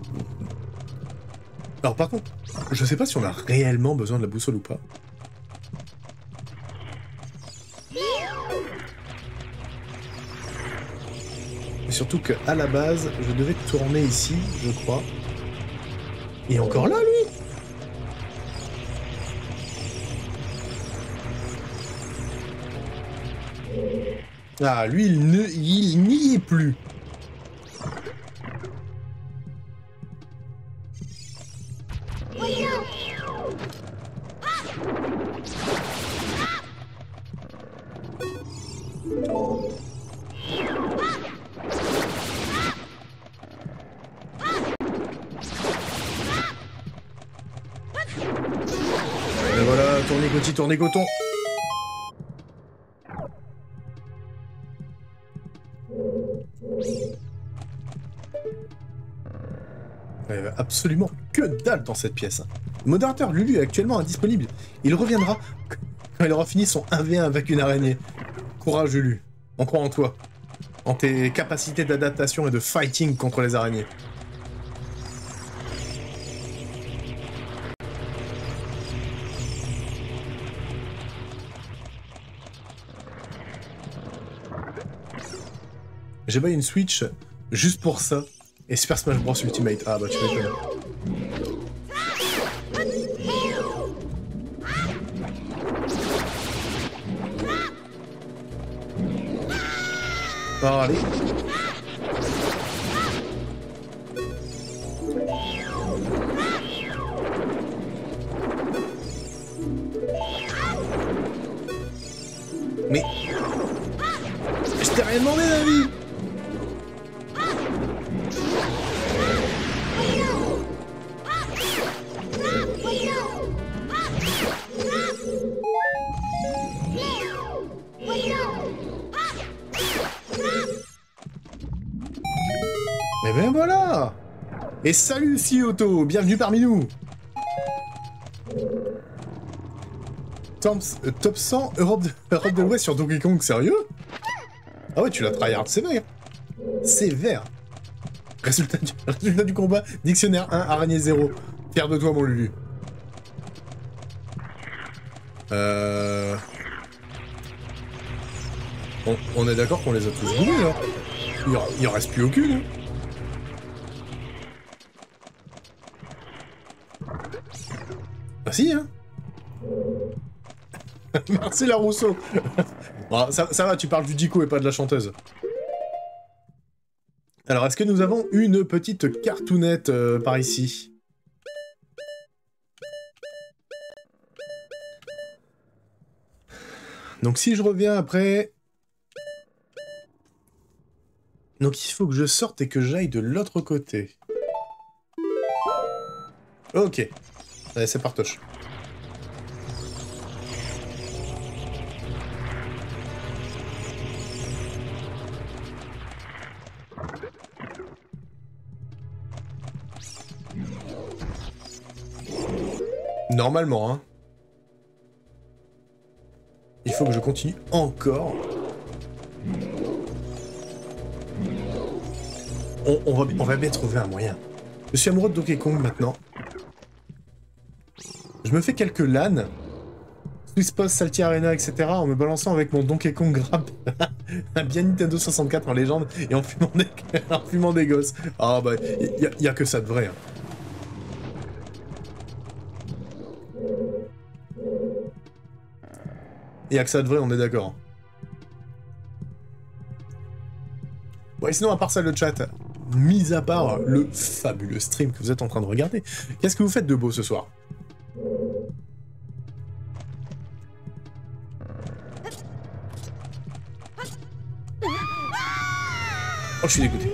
Alors par contre, je sais pas si on a réellement besoin de la boussole ou pas. Et surtout qu'à la base, je devais tourner ici, je crois. Et encore là, lui! Ah, lui, il n'y est plus. Et voilà, tournez coton. Absolument que dalle dans cette pièce. Le modérateur Lulu est actuellement indisponible. Il reviendra quand il aura fini son 1v1 avec une araignée. Courage Lulu, on croit en toi. En tes capacités d'adaptation et de fighting contre les araignées. J'ai pas une Switch juste pour ça. Et Super Smash Bros Ultimate. Ah bah tu m'étonnes. Oh, allez. Mais... Je t'ai rien demandé, David. Et ben voilà. Et salut Sioto, bienvenue parmi nous. Top 100 Europe de l'Ouest sur Donkey Kong, sérieux? Ah ouais, tu l'as tryhard sévère. Sévère. Résultat du combat, dictionnaire 1, araignée 0. Fier de toi, mon Lulu. On est d'accord qu'on les a tous boulés, là. Il en reste plus aucune, hein. Ah si, hein. Merci la Rousseau. Bon, ça va, tu parles du dico et pas de la chanteuse. Alors, est-ce que nous avons une petite cartoonette par ici? Donc si je reviens après... Donc il faut que je sorte et que j'aille de l'autre côté. Ok. Allez, c'est partoche. Normalement, hein. Il faut que je continue encore. On va bien trouver un moyen. Je suis amoureux de Donkey Kong maintenant. Je me fais quelques LAN. Swiss Post, Salty Arena, etc. en me balançant avec mon Donkey Kong Grab. Un bien Nintendo 64 en légende et en fumant des gosses. Ah bah, y a que ça de vrai. Hein. Y a que ça de vrai, on est d'accord. Bon, et sinon, à part ça, le chat, mis à part le fabuleux stream que vous êtes en train de regarder, qu'est-ce que vous faites de beau ce soir? Oh, je suis dégoûté.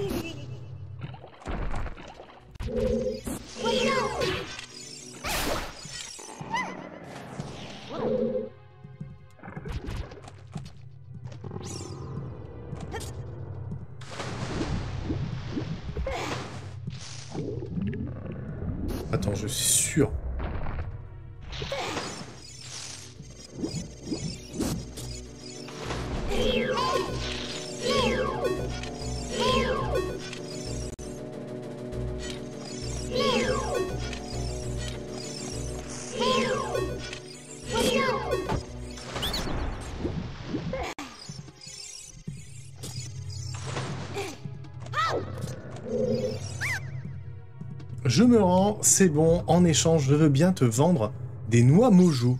Attends, je suis sûr. Je me rends, c'est bon, en échange, je veux bien te vendre des noix mojo.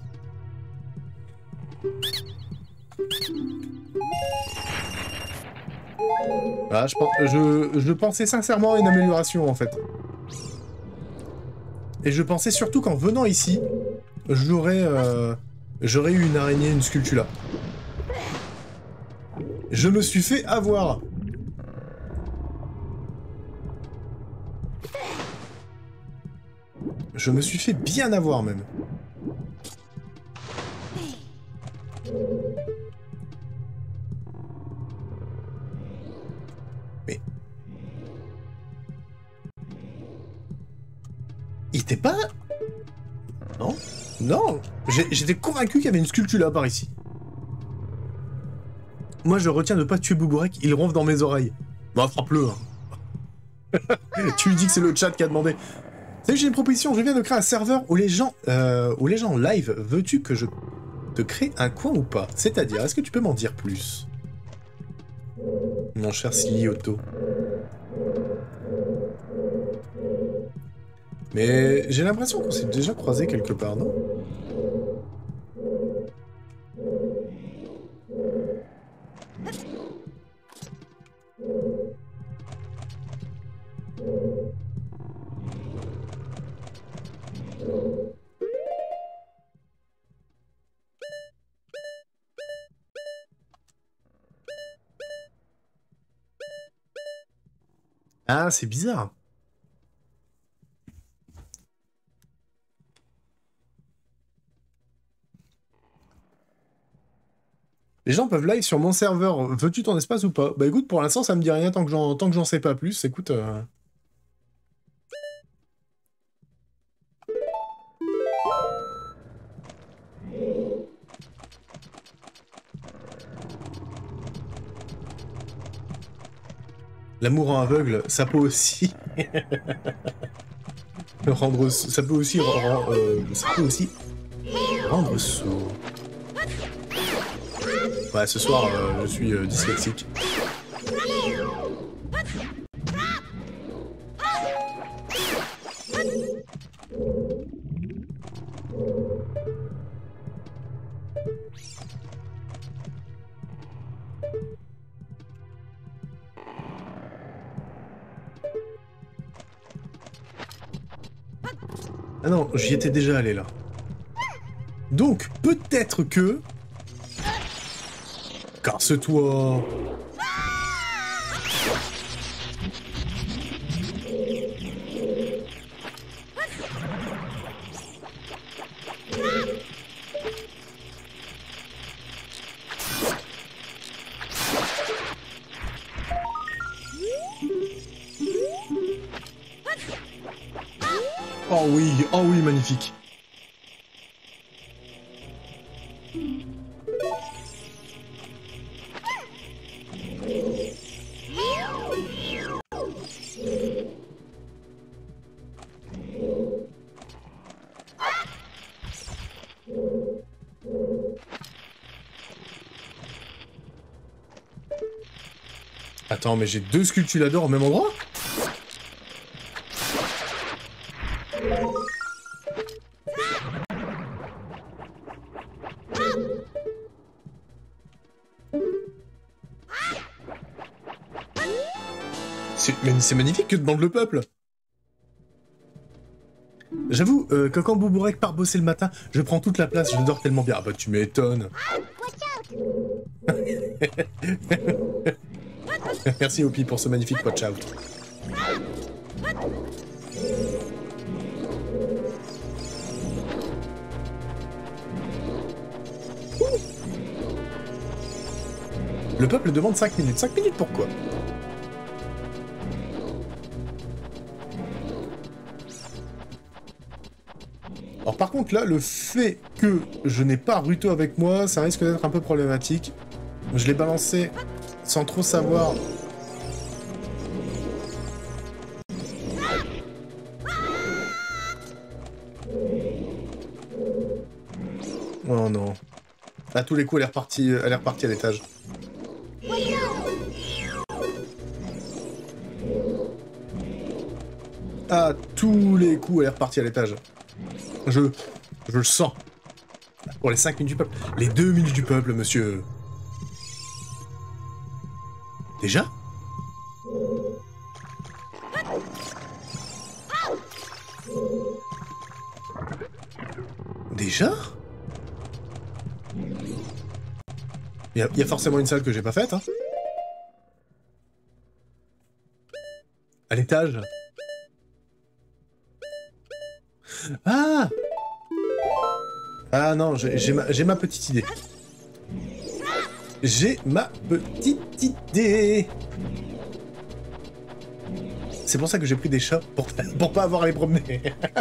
Ah, je pensais sincèrement à une amélioration, en fait. Et je pensais surtout qu'en venant ici, j'aurais eu une araignée, une sculptula. Je me suis fait avoir. Je me suis fait bien avoir, même. Mais... Il était pas... Non? Non! J'étais convaincu qu'il y avait une sculptula par ici. Moi, je retiens de pas tuer Boubourek, il ronfle dans mes oreilles. Bah, frappe-le, hein. Tu lui dis que c'est le chat qui a demandé. Salut, j'ai une proposition, je viens de créer un serveur où les gens en live, veux-tu que je te crée un coin ou pas? C'est-à-dire, est-ce que tu peux m'en dire plus? Mon cher Silly Otto. Mais j'ai l'impression qu'on s'est déjà croisé quelque part, non? Ah, c'est bizarre. Les gens peuvent live sur mon serveur. Veux-tu ton espace ou pas? Bah écoute, pour l'instant, ça me dit rien tant que j'en sais pas plus. Écoute... L'amour en aveugle, ça peut aussi... rendre... Ça peut aussi rendre sourd. Ouais, ce soir, je suis dyslexique. Ah non, j'y étais déjà allé là. Donc, peut-être que... Casse-toi. Oh oui, magnifique. Attends, mais j'ai 2 sculptuladors au même endroit? C'est magnifique que demande le peuple. J'avoue que quand Boubourek part bosser le matin, je prends toute la place, je dors tellement bien. Ah bah tu m'étonnes. Merci Opi pour ce magnifique watch out. Le peuple demande 5 minutes. 5 minutes pourquoi? Alors par contre là, le fait que je n'ai pas Ruto avec moi, ça risque d'être un peu problématique. Je l'ai balancé sans trop savoir. Oh non. À tous les coups, elle est repartie à l'étage. À tous les coups, elle est repartie à l'étage. Je le sens. Pour les 5 minutes du peuple. Les 2 minutes du peuple, monsieur. Déjà? Déjà? Il y a forcément une salle que j'ai pas faite, hein. À l'étage. Ah! Ah non, j'ai ma petite idée. J'ai ma petite idée. C'est pour ça que j'ai pris des chats, pour pas avoir à les promener.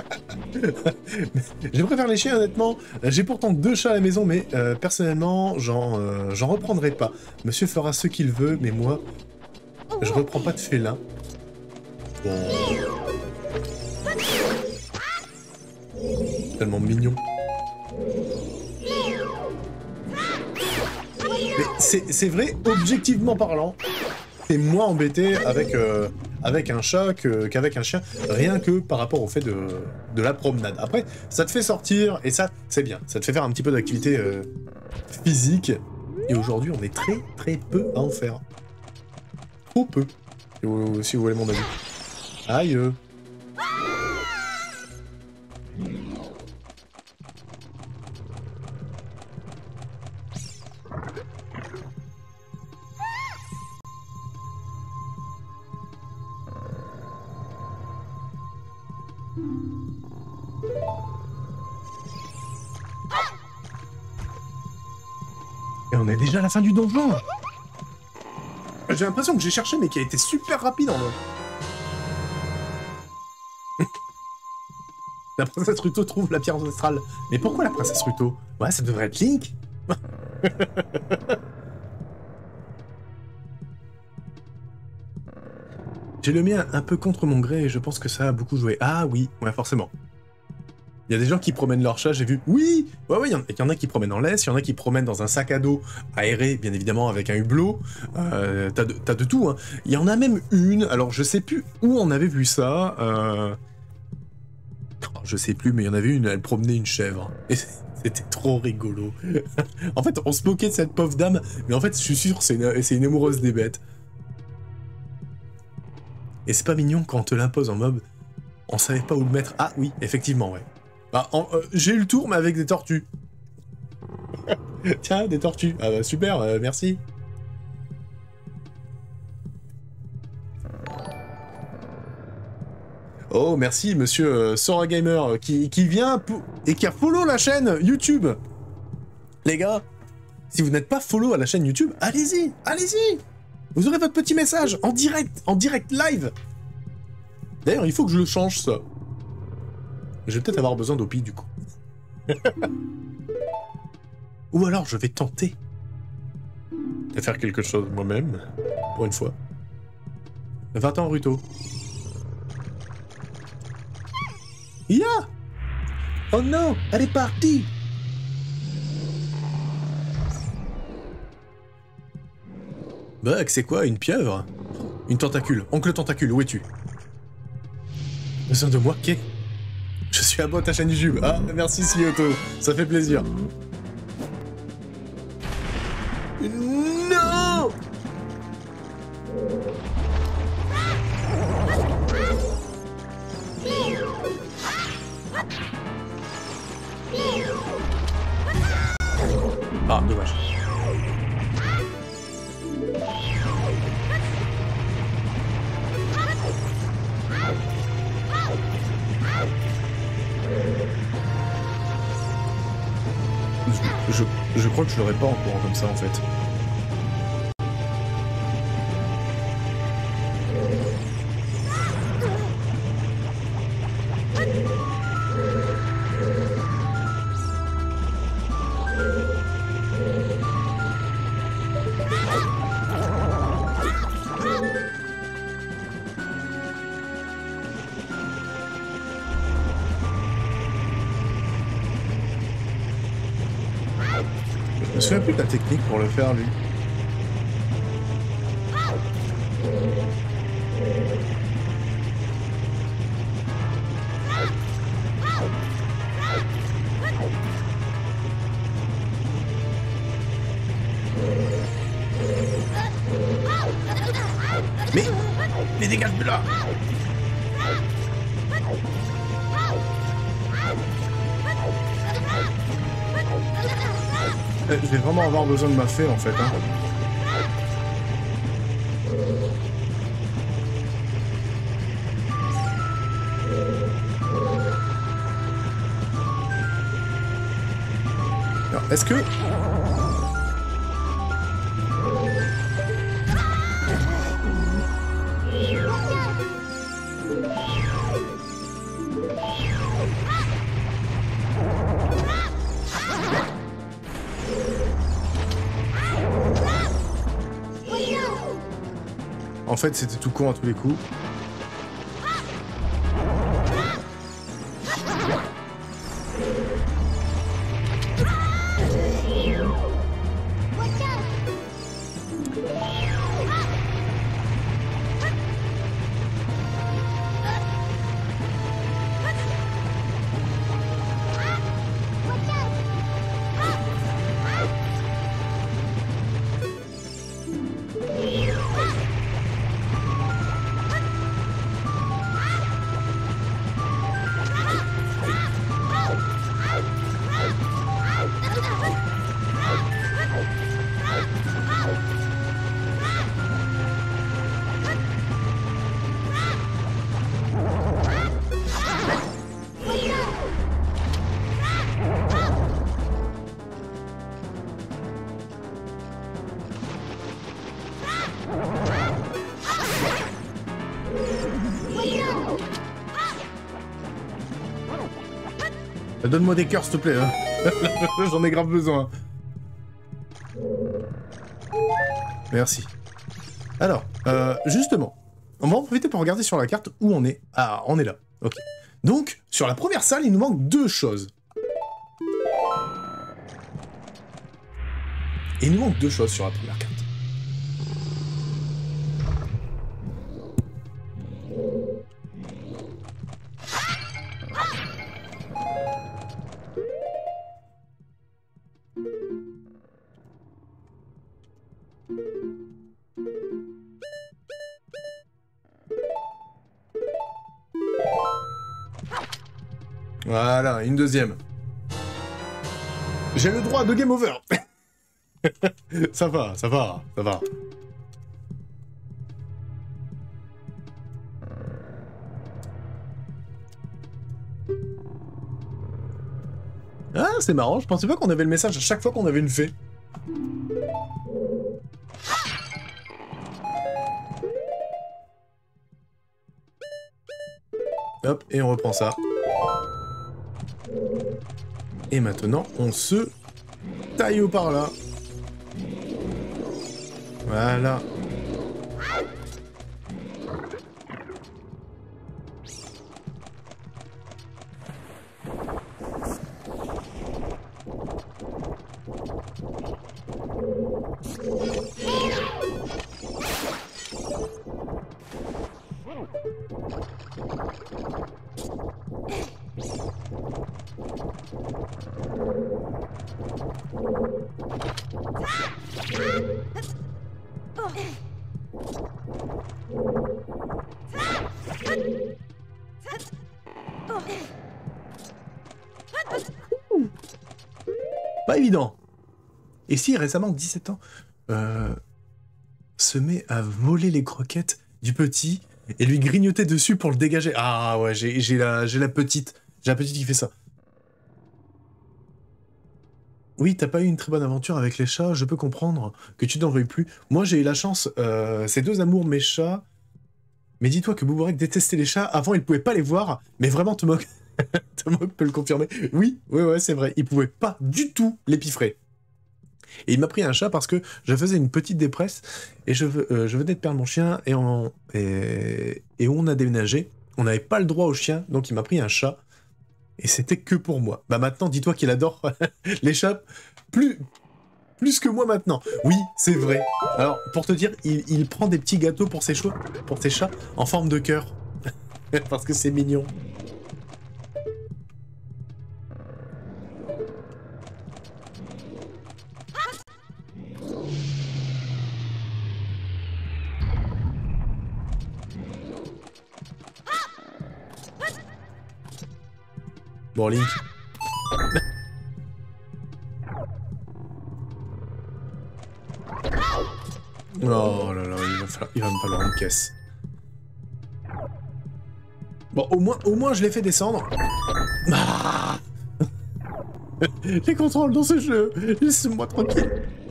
Je préfère les chiens, honnêtement. J'ai pourtant 2 chats à la maison, mais personnellement, j'en reprendrai pas. Monsieur fera ce qu'il veut, mais moi, je reprends pas de félin. Bon. Tellement mignon. Mais c'est vrai, objectivement parlant, t'es moins embêté avec un chat qu'avec un chien, rien que par rapport au fait de la promenade. Après, ça te fait sortir, et ça, c'est bien. Ça te fait faire un petit peu d'activité physique, et aujourd'hui, on est très peu à en faire. Trop peu, si vous voulez mon avis. Aïe. Et on est déjà à la fin du donjon. J'ai l'impression que j'ai cherché, mais qui a été super rapide en mode. La princesse Ruto trouve la pierre ancestrale. Mais pourquoi la princesse Ruto? Ouais, ça devrait être Link. J'ai le mien un peu contre mon gré et je pense que ça a beaucoup joué. Ah oui, ouais, forcément. Il y a des gens qui promènent leur chat, j'ai vu. Oui, ouais, il y en a qui promènent en laisse, il y en a qui promènent dans un sac à dos aéré, bien évidemment, avec un hublot. T'as de tout, hein. Il y en a même une, alors je sais plus où on avait vu ça. Je sais plus, mais il y en avait une, elle promenait une chèvre. Et c'était trop rigolo. En fait, on se moquait de cette pauvre dame, mais en fait, je suis sûr, c'est une amoureuse des bêtes. Et c'est pas mignon quand on te l'impose en mob. On savait pas où le mettre. Ah oui, effectivement, ouais. Bah, j'ai eu le tour, mais avec des tortues. Tiens, des tortues. Ah bah super, merci. Oh, merci, monsieur Sora Gamer, qui vient et qui a follow la chaîne YouTube. Les gars, si vous n'êtes pas follow à la chaîne YouTube, allez-y, allez-y. Vous aurez votre petit message en direct live. D'ailleurs, il faut que je le change, ça. Je vais peut-être avoir besoin d'Opi, du coup. Ou alors, je vais tenter de faire quelque chose moi-même, pour une fois. 20 ans, Ruto. Ya! Oh non, elle est partie! Bug, c'est quoi, une pieuvre? Une tentacule. Oncle Tentacule, où es-tu? Besoin de moi, qu'est? Je suis à bas de ta chaîne YouTube. Ah, merci Slioto, ça fait plaisir. Non! Ah, dommage. Je crois que je l'aurais pas en courant comme ça, en fait. Je me souviens plus de la technique pour le faire, lui. Mais dégage de là! Je vais vraiment avoir besoin de ma fée en fait. Hein. Alors, est-ce que... En fait, c'était tout con à tous les coups. Donne-moi des cœurs, s'il te plaît. Hein. J'en ai grave besoin. Merci. Alors, justement, on va en profiter pour regarder sur la carte où on est. Ah, on est là. Ok. Donc, sur la première salle, il nous manque deux choses. Et il nous manque deux choses sur la première carte. Voilà, une deuxième. J'ai le droit de game over. Ça va, ça va, ça va. c'est marrant, je pensais pas qu'on avait le message à chaque fois qu'on avait une fée. Hop, et on reprend ça. Et maintenant, on se taille au par là. Voilà. Pas évident. Et si récemment, 17 ans, se met à voler les croquettes du petit et lui grignoter dessus pour le dégager. Ah ouais, j'ai la petite. J'ai la petite qui fait ça. Oui, t'as pas eu une très bonne aventure avec les chats, je peux comprendre que tu n'en veuilles plus. Moi, j'ai eu la chance, ces deux amours, mes chats. Mais dis-toi que Boubourek détestait les chats, avant il pouvait pas les voir, mais vraiment Tomok peut le confirmer. Oui, ouais, c'est vrai, il pouvait pas du tout les piffrer. Et il m'a pris un chat parce que je faisais une petite dépresse, et je venais de perdre mon chien, et on a déménagé. On n'avait pas le droit au chien, donc il m'a pris un chat. Et c'était que pour moi. Bah maintenant, dis-toi qu'il adore les chats plus que moi maintenant. Oui, c'est vrai. Alors, pour te dire, il prend des petits gâteaux pour ses chats en forme de cœur. Parce que c'est mignon. Bon, Link. Oh là là, il va me falloir une caisse. Bon, au moins je l'ai fait descendre. Ah les contrôles dans ce jeu, laisse-moi tranquille.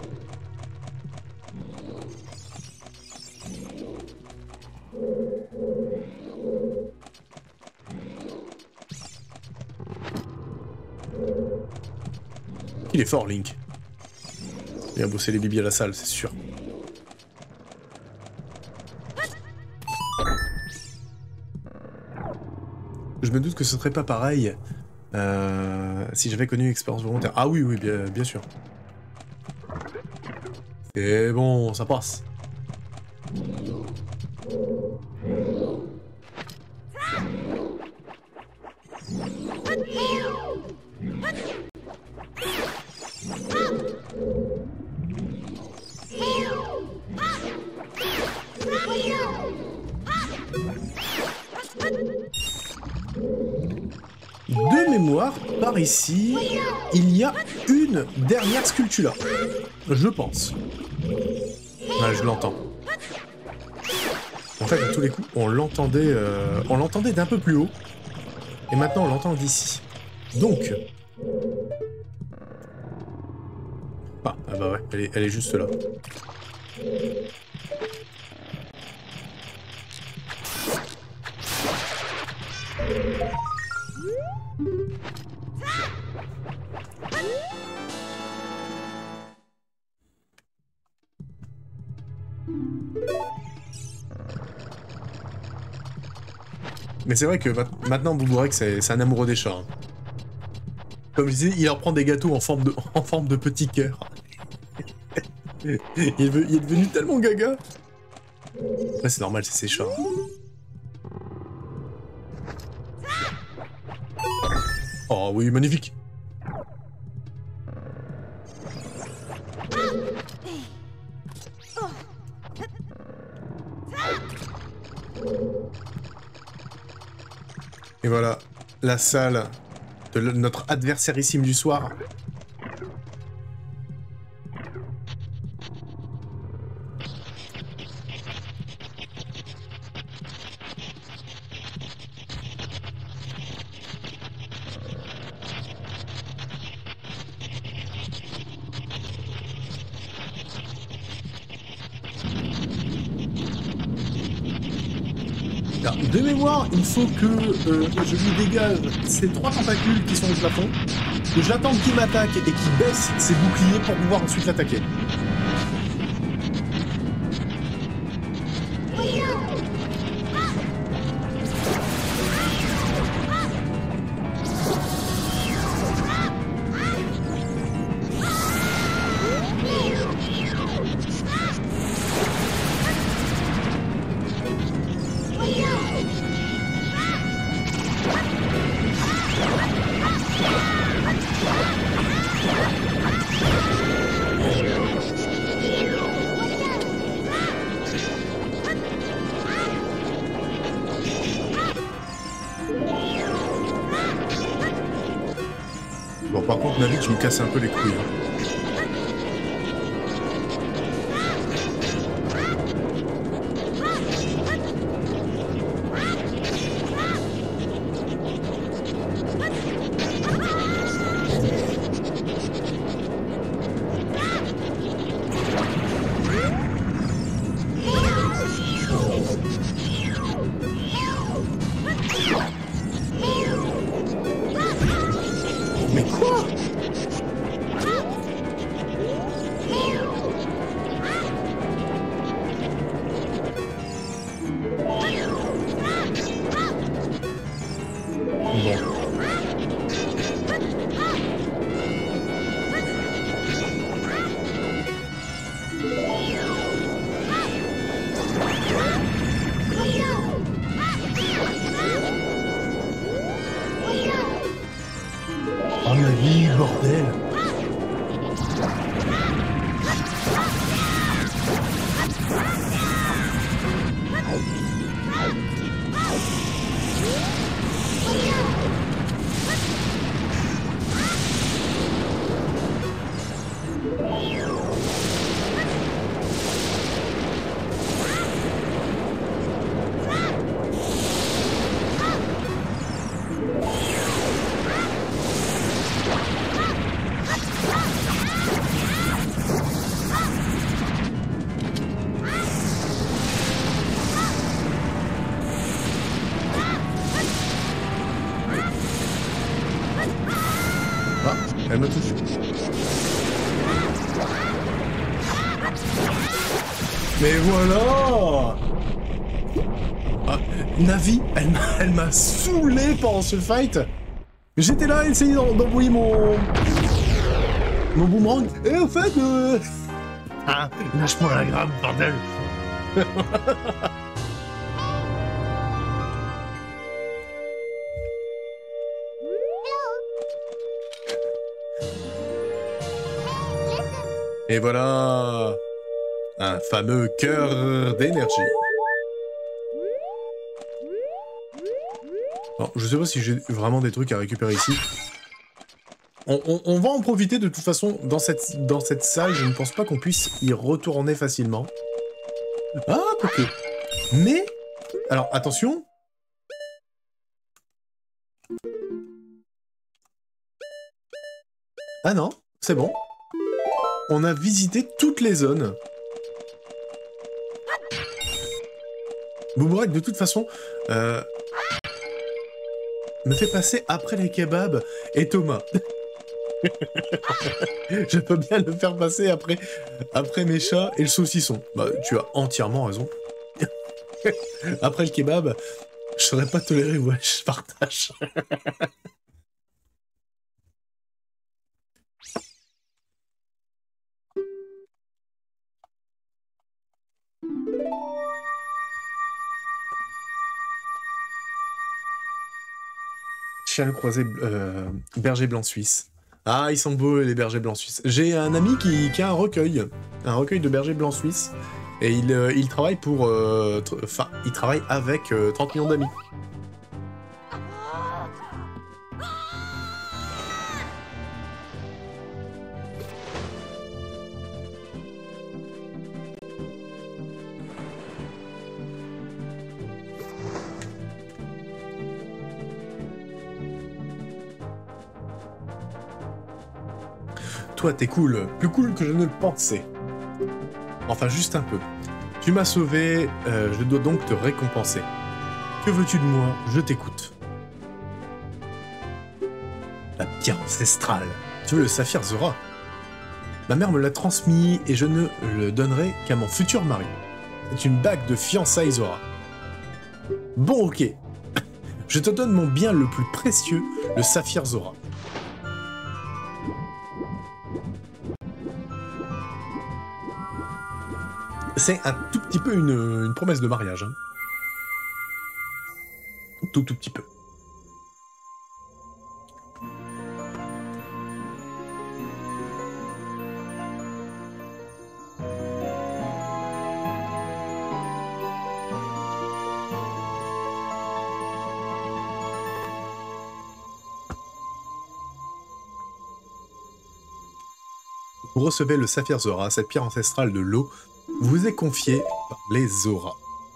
Il est fort, Link. Il a bossé les bibis à la salle, c'est sûr. Je me doute que ce serait pas pareil si j'avais connu une expérience volontaire. Ah oui, bien sûr. C'est bon, ça passe. De mémoire, par ici, il y a une dernière sculpture. Je pense. Ouais, je l'entends. En fait, à tous les coups, on l'entendait d'un peu plus haut. Et maintenant, on l'entend d'ici. Donc... Ah bah ouais, elle est juste là. Mais c'est vrai que maintenant, Boubourek, c'est un amoureux des chats. Hein. Comme je disais, il leur prend des gâteaux en forme de petits cœurs. il est devenu tellement gaga. Ouais, c'est normal, c'est ses chats. Oh oui, magnifique. Et voilà, la salle de notre adversairissime du soir. Alors, de mémoire, il faut que je lui dégage ces 3 tentacules qui sont au plafond, que j'attende qu'il m'attaque et qu'il baisse ses boucliers pour pouvoir ensuite l'attaquer. Bon, par contre, Navi, tu me casses un peu les couilles. Mais quoi? Oh ma vie, bordel! Ah, elle me touche. Mais voilà! Ah, Navi, elle m'a saoulé pendant ce fight. J'étais là à essayer d'envoyer mon boomerang. Et au fait, ah, lâche-moi la grappe, bordel. Et voilà un fameux cœur d'énergie. Bon, je sais pas si j'ai vraiment des trucs à récupérer ici. On va en profiter de toute façon dans cette salle. Je ne pense pas qu'on puisse y retourner facilement. Ah, ok. Mais, alors attention. Ah non, c'est bon. On a visité toutes les zones. Boomerang, de toute façon, me fait passer après les kebabs et Thomas. Je peux bien le faire passer après mes chats et le saucisson. Bah, tu as entièrement raison. Après le kebab, je saurais pas tolérer, ouais, je partage. Chien croisé, berger blanc suisse. Ah, ils sont beaux les bergers blancs suisses. J'ai un ami qui a un recueil de bergers blancs suisses, et il travaille pour, enfin, il travaille avec 30 millions d'amis. Toi, t'es cool, plus cool que je ne le pensais. Enfin, juste un peu. Tu m'as sauvé, je dois donc te récompenser. Que veux-tu de moi? Je t'écoute. La pierre ancestrale. Tu veux le saphir Zora? Ma mère me l'a transmis et je ne le donnerai qu'à mon futur mari. C'est une bague de fiançailles Zora. Bon, ok. Je te donne mon bien le plus précieux, le saphir Zora. C'est un tout petit peu une promesse de mariage. Hein. Tout petit peu. Vous recevez le saphir Zora, cette pierre ancestrale de l'eau, vous est confiée par les Zora.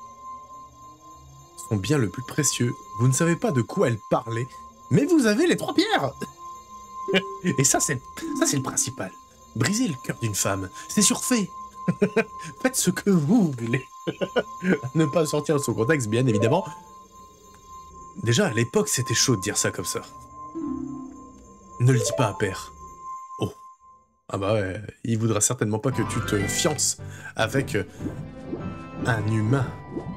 Son bien le plus précieux, vous ne savez pas de quoi elle parlait, mais vous avez les 3 pierres. Et ça c'est le principal. Briser le cœur d'une femme, c'est surfait. Faites ce que vous voulez. Ne pas sortir de son contexte, bien évidemment. Déjà, à l'époque, c'était chaud de dire ça comme ça. Ne le dis pas à père. Oh. Ah bah ouais, il voudra certainement pas que tu te fiances avec un humain.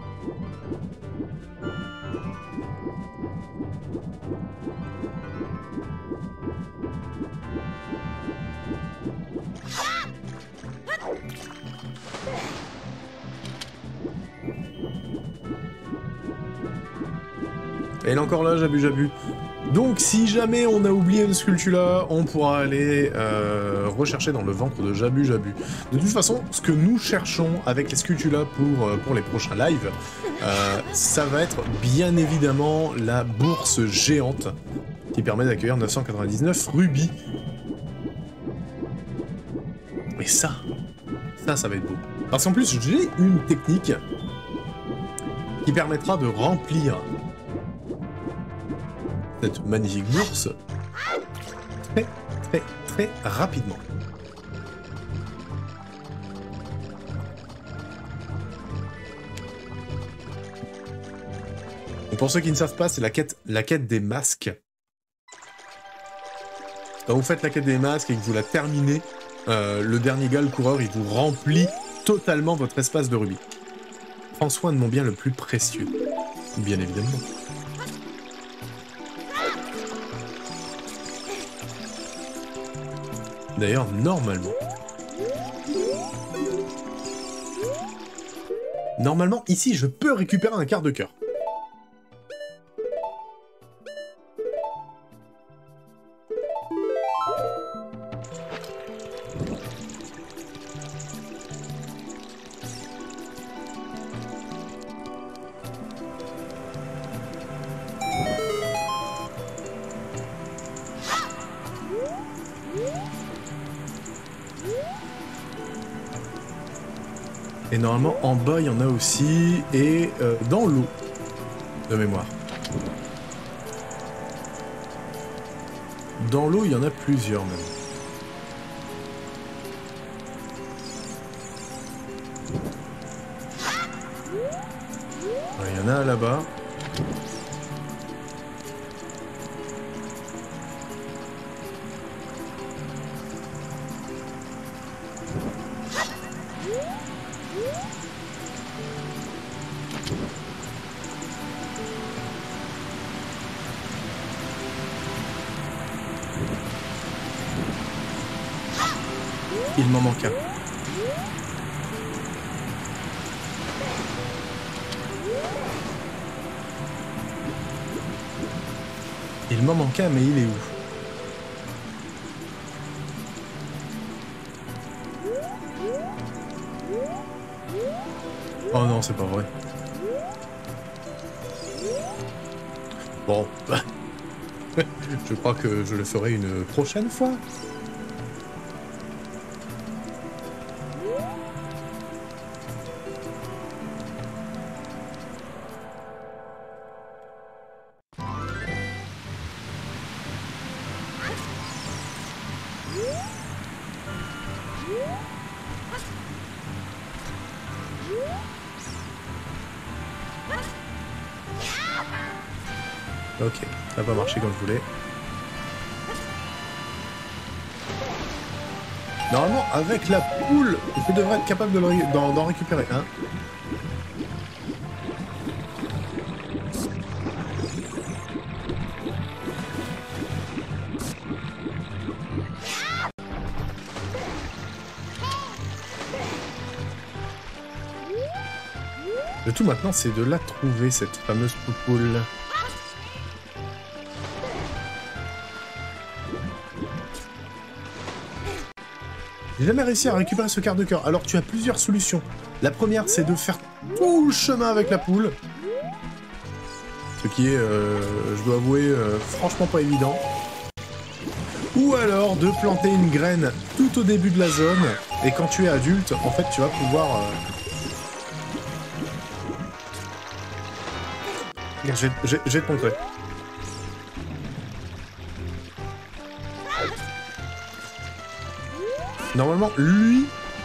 Et elle est encore là, j'abuse. Donc, si jamais on a oublié une Skulltula, on pourra aller rechercher dans le ventre de Jabu. De toute façon, ce que nous cherchons avec les Skulltula pour les prochains lives, ça va être bien évidemment la bourse géante qui permet d'accueillir 999 rubis. Et ça va être beau. Parce qu'en plus, j'ai une technique qui permettra de remplir cette magnifique bourse très rapidement. Et pour ceux qui ne savent pas, c'est la quête des masques. Quand vous faites la quête des masques et que vous la terminez, le dernier gars, le coureur, il vous remplit totalement votre espace de rubis. Prends soin de mon bien le plus précieux. Bien évidemment. D'ailleurs, normalement, ici, je peux récupérer un quart de cœur. Et normalement, en bas, il y en a aussi, et dans l'eau, de mémoire. Dans l'eau, il y en a plusieurs, même. Il y en a là-bas. Il m'en manque un. Il m'en manque un, mais il est où? Oh non, c'est pas vrai. Bon. Je crois que je le ferai une prochaine fois. Ok, ça n'a pas marché comme je voulais. Normalement, avec la poule, tu devrais être capable d'en récupérer un. Le tout maintenant, c'est de la trouver, cette fameuse poule. J'ai jamais réussi à récupérer ce quart de cœur, alors tu as plusieurs solutions. La première, c'est de faire tout le chemin avec la poule. Ce qui est, je dois avouer, franchement pas évident. Ou alors de planter une graine tout au début de la zone, et quand tu es adulte, en fait, tu vas pouvoir... Je vais te montrer. Normalement, lui...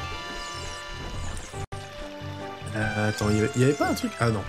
attends, il y avait pas un truc... Ah non.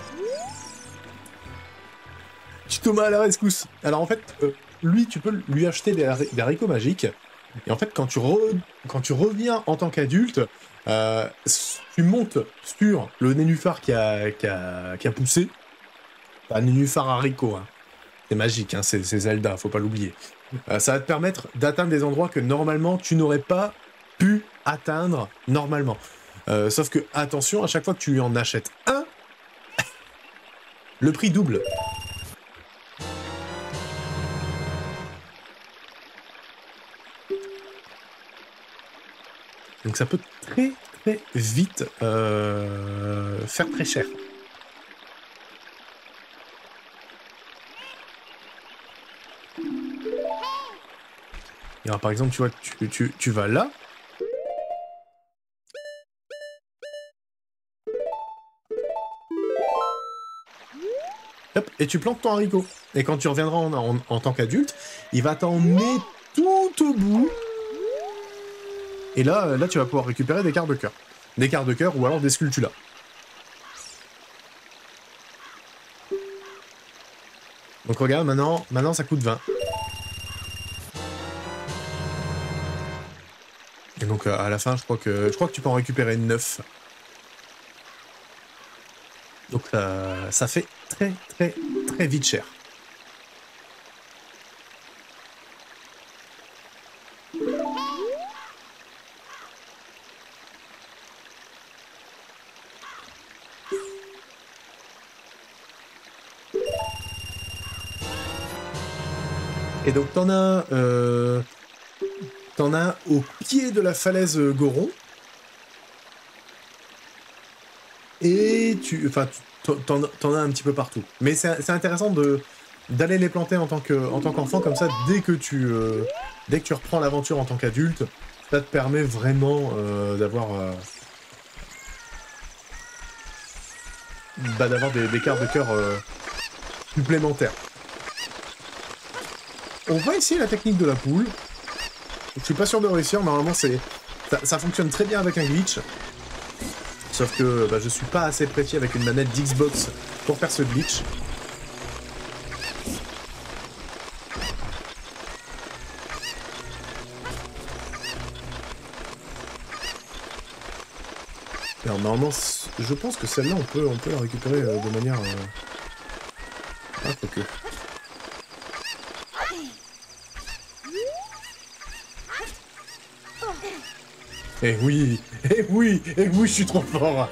Thomas à la rescousse. Alors en fait, lui, tu peux lui acheter des haricots magiques. Et en fait, quand tu reviens en tant qu'adulte, tu montes sur le nénuphar qui a poussé. Pas nénuphar haricot, hein. C'est magique, hein, c'est Zelda, faut pas l'oublier. Ça va te permettre d'atteindre des endroits que normalement tu n'aurais pas pu atteindre normalement. Sauf que, attention, à chaque fois que tu en achètes un, le prix double. Donc ça peut très très vite faire très cher. Et alors par exemple, tu vois, tu vas là. Hop, et tu plantes ton haricot. Et quand tu reviendras en tant qu'adulte, il va t'emmener tout au bout. Et là, tu vas pouvoir récupérer des quarts de cœur. Des quarts de cœur ou alors des sculptulas. Donc regarde, maintenant ça coûte 20. Et donc à la fin, je crois que tu peux en récupérer 9. Donc ça fait très très très vite cher. Et donc t'en as au pied de la falaise Goron. Et t'en as un petit peu partout. Mais c'est intéressant d'aller les planter en tant qu'enfant, comme ça, dès que tu reprends l'aventure en tant qu'adulte, ça te permet vraiment d'avoir des quarts de cœur supplémentaires. On va essayer la technique de la poule. Je suis pas sûr de réussir, normalement ça fonctionne très bien avec un glitch. Sauf que je suis pas assez précis avec une manette d'Xbox pour faire ce glitch. Alors normalement, je pense que celle-là on peut la récupérer de manière... Ah, ok. Eh oui, je suis trop fort.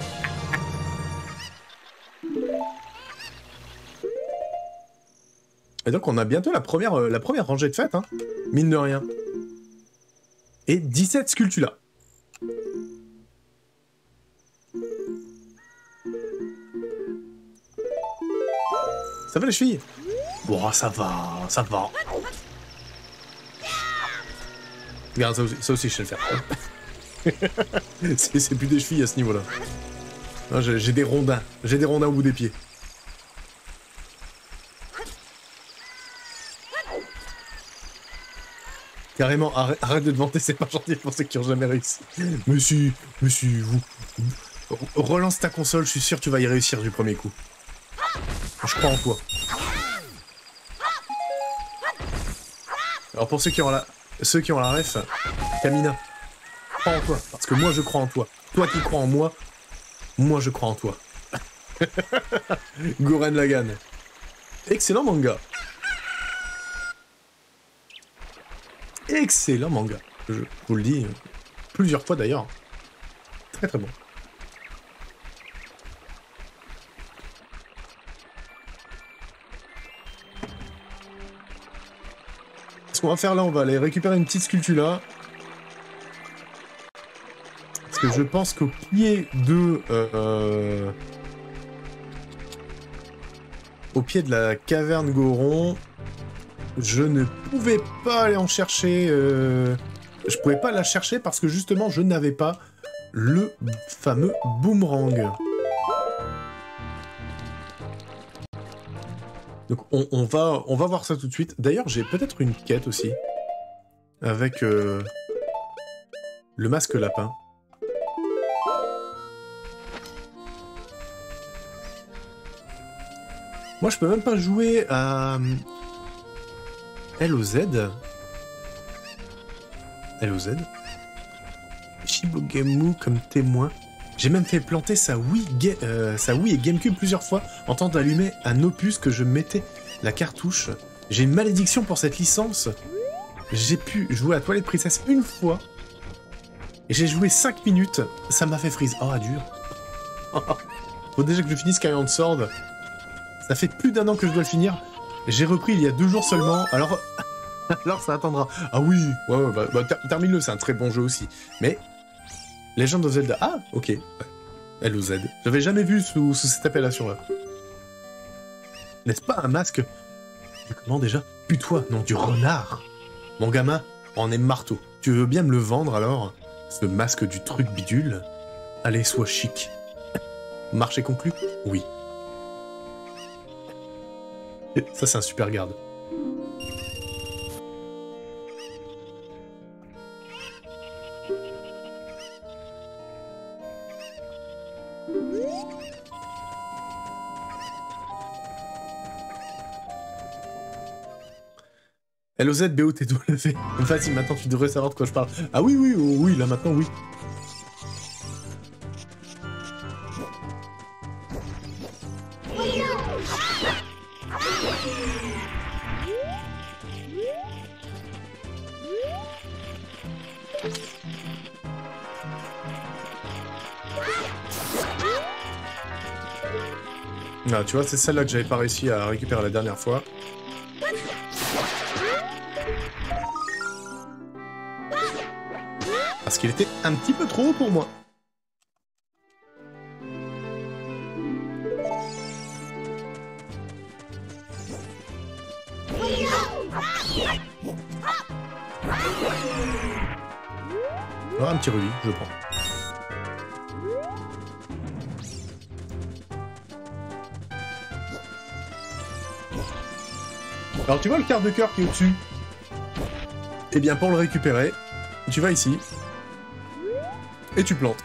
Et donc on a bientôt la première rangée de fête, hein, mine de rien. Et 17 sculptulas. Ça va les chevilles? Bon, ça va. Regarde, ça aussi je sais le faire. C'est plus des chevilles à ce niveau-là. J'ai des rondins. J'ai des rondins au bout des pieds. Carrément, arrête de te vanter, c'est pas gentil pour ceux qui ont jamais réussi. Monsieur, vous... Relance ta console, je suis sûr que tu vas y réussir du premier coup. Je crois en toi. Alors pour ceux qui ont la ref, Kamina, crois en toi, parce que moi je crois en toi. Toi qui crois en moi, moi je crois en toi. Gurren Lagann. Excellent manga. Excellent manga. Je vous le dis plusieurs fois d'ailleurs. Très très bon. Ce qu'on va faire là, on va aller récupérer une petite sculpture là. Parce que je pense qu'au pied de... au pied de la caverne Goron, je ne pouvais pas aller en chercher... je pouvais pas la chercher parce que justement, je n'avais pas le fameux boomerang. Donc on va voir ça tout de suite. D'ailleurs, j'ai peut-être une quête aussi. Avec le masque lapin. Moi, je peux même pas jouer à LOZ. LOZ. Shibogemu comme témoin. J'ai même fait planter sa Wii et GameCube plusieurs fois en tentant d'allumer un opus que je mettais la cartouche. J'ai une malédiction pour cette licence. J'ai pu jouer à Twilight Princess une fois. Et j'ai joué 5 minutes. Ça m'a fait freeze. Oh, dur. Faut déjà que je finisse Skyward Sword. Ça fait plus d'1 an que je dois le finir. J'ai repris il y a 2 jours seulement. Alors ça attendra. Ah oui, ouais, termine-le, c'est un très bon jeu aussi. Mais Legend of Zelda. Ah, ok. LOZ. J'avais jamais vu sous cette appellation-là. N'est-ce pas un masque? Comment déjà? Pue-toi, non, du renard. Mon gamin, on est marteau. Tu veux bien me le vendre alors? Ce masque du truc bidule? Allez, sois chic. Marché conclu? Oui. Ça, c'est un super garde. LOZ, BOTW. Vas-y, maintenant tu devrais savoir de quoi je parle. Ah oui, oui, oh, oui, là maintenant, oui. Ah, tu vois, c'est celle-là que j'avais pas réussi à récupérer la dernière fois. Parce qu'il était un petit peu trop haut pour moi. Oh, un petit rubis, je prends. Alors tu vois le quart de cœur qui est au-dessus? Eh bien pour le récupérer, tu vas ici, et tu plantes.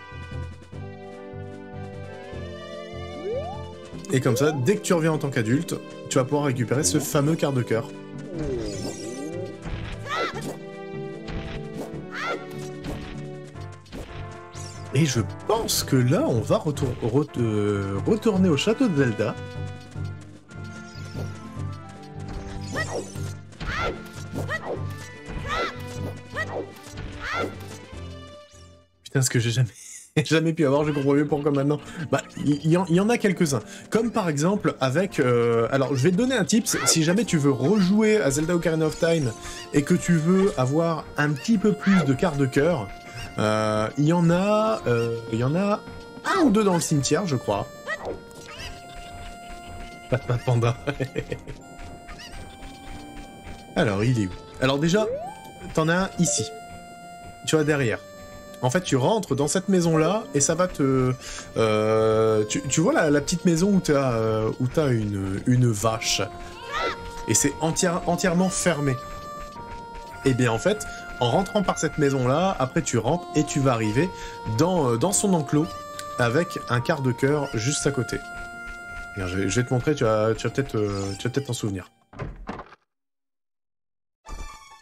Et comme ça, dès que tu reviens en tant qu'adulte, tu vas pouvoir récupérer ce fameux quart de cœur. Et je pense que là, on va retourner au château de Zelda. Putain, ce que j'ai jamais pu avoir, je comprends mieux pourquoi maintenant. Bah, il y en a quelques-uns. Comme par exemple avec... alors, je vais te donner un tips. Si jamais tu veux rejouer à Zelda Ocarina of Time et que tu veux avoir un petit peu plus de quart de cœur, il y en a un ou deux dans le cimetière, je crois. Pas panda. Alors, il est où? Alors déjà, t'en as un ici. Tu vois, derrière. En fait, tu rentres dans cette maison-là, et ça va te... tu vois la petite maison où t'as une vache. Et c'est entièrement fermé. Et bien, en fait, en rentrant par cette maison-là, après tu rentres, et tu vas arriver dans son enclos, avec un quart de cœur juste à côté. Regarde, je vais te montrer, tu vas peut-être t'en souvenir.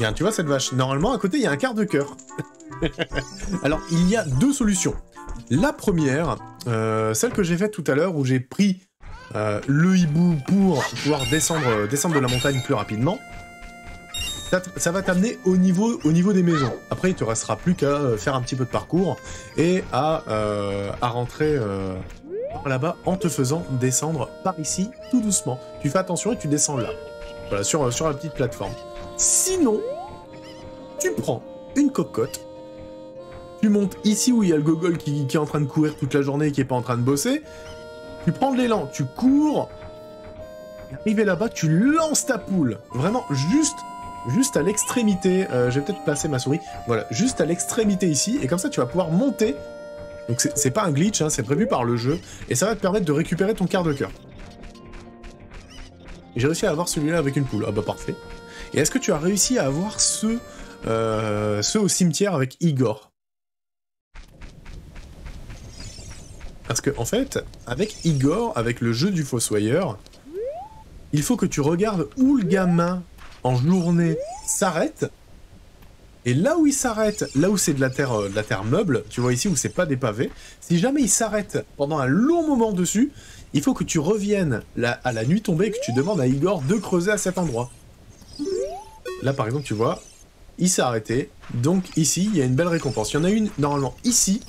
Regarde, tu vois cette vache? Normalement, à côté, il y a un quart de cœur. Alors, il y a deux solutions. La première, celle que j'ai faite tout à l'heure, où j'ai pris le hibou pour pouvoir descendre de la montagne plus rapidement, ça va t'amener au niveau des maisons. Après, il te restera plus qu'à faire un petit peu de parcours et à rentrer par là-bas en te faisant descendre par ici, tout doucement. Tu fais attention et tu descends là. Voilà, sur la petite plateforme. Sinon, tu prends une cocotte, tu montes ici où il y a le gogol qui est en train de courir toute la journée et qui est pas en train de bosser, tu prends de l'élan, tu cours, et arrivé là-bas, tu lances ta poule. Vraiment, juste à l'extrémité, je vais peut-être placer ma souris, voilà, juste à l'extrémité ici, et comme ça tu vas pouvoir monter. Donc c'est pas un glitch, hein, c'est prévu par le jeu, et ça va te permettre de récupérer ton quart de cœur. J'ai réussi à avoir celui-là avec une poule, ah bah parfait. Et est-ce que tu as réussi à avoir ceux au cimetière avec Igor? Parce que en fait, avec Igor, avec le jeu du fossoyeur, il faut que tu regardes où le gamin en journée s'arrête, et là où il s'arrête, là où c'est de la terre meuble, tu vois ici où c'est pas des pavés, si jamais il s'arrête pendant un long moment dessus, il faut que tu reviennes à la nuit tombée et que tu demandes à Igor de creuser à cet endroit. Là par exemple tu vois, il s'est arrêté, donc ici il y a une belle récompense. Il y en a une normalement ici,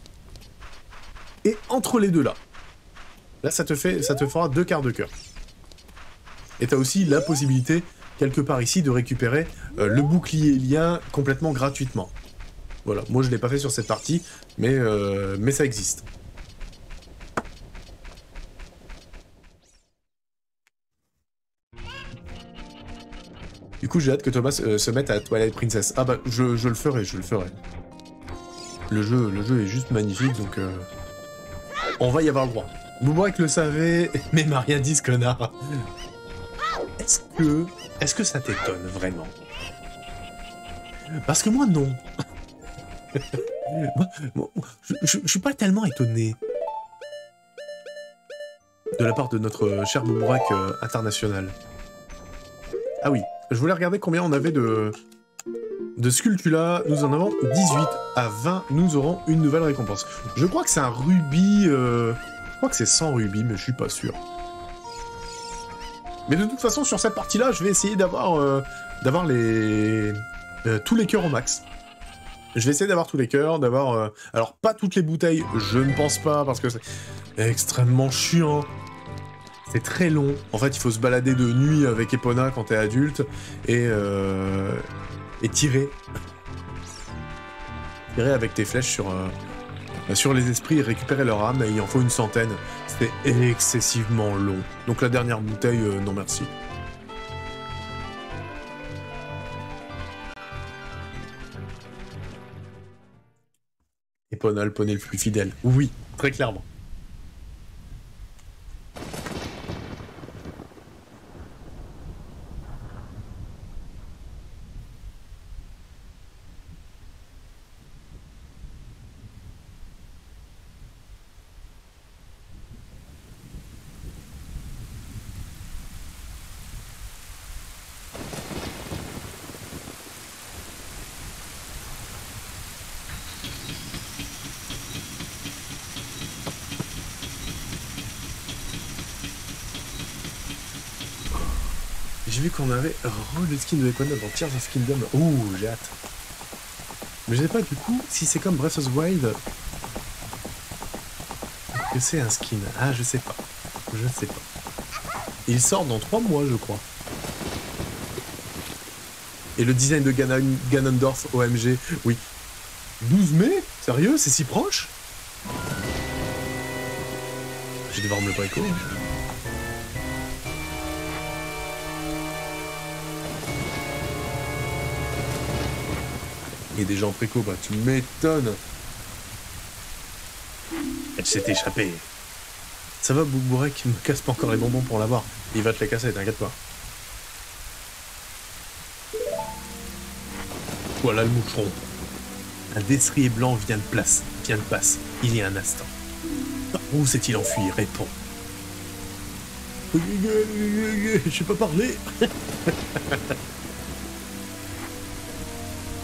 et entre les deux là. Là ça te fera 2 quarts de cœur. Et t'as aussi la possibilité, quelque part ici, de récupérer le bouclier lien complètement gratuitement. Voilà, moi je l'ai pas fait sur cette partie, mais ça existe. Du coup, j'ai hâte que Thomas se mette à Twilight Princess. Ah bah, je le ferai, je le ferai. Le jeu est juste magnifique, donc on va y avoir le droit. Boubourek le savait, mais m'a rien dit ce connard. Est-ce que ça t'étonne vraiment? Parce que moi, non. Je suis pas tellement étonné. De la part de notre cher Boubourek international. Ah oui, je voulais regarder combien on avait de Sculptula. Nous en avons 18. À 20, nous aurons une nouvelle récompense. Je crois que c'est un rubis... Je crois que c'est 100 rubis, mais je suis pas sûr. Mais de toute façon, sur cette partie-là, je vais essayer d'avoir tous les cœurs au max. Je vais essayer d'avoir tous les cœurs, d'avoir... alors, pas toutes les bouteilles, je ne pense pas, parce que c'est extrêmement chiant. C'est très long. En fait, il faut se balader de nuit avec Epona quand t'es adulte, et tirer. Tirer avec tes flèches sur les esprits et récupérer leur âme, et il en faut une centaine. C'est excessivement long. Donc la dernière bouteille, non merci. Epona, le poney le plus fidèle. Oui, très clairement. J'ai vu qu'on avait le skin de Epona dans Tears of Kingdom. Ouh, j'ai hâte. Mais je sais pas du coup si c'est comme Breath of the Wild que c'est un skin. Ah, je sais pas. Je sais pas. Il sort dans 3 mois, je crois. Et le design de Ganondorf, OMG, oui. 12 mai? Sérieux? C'est si proche? Je vais devoir me le préco. Il y a des gens en préco, bah tu m'étonnes. Elle s'est échappée. Ça va, Boubourek, me casse pas encore les bonbons pour l'avoir. Il va te les casser, t'inquiète pas. Voilà le moucheron. Un destrier blanc vient de passe il y a un instant. Où s'est-il enfui? Réponds. Je sais pas parler.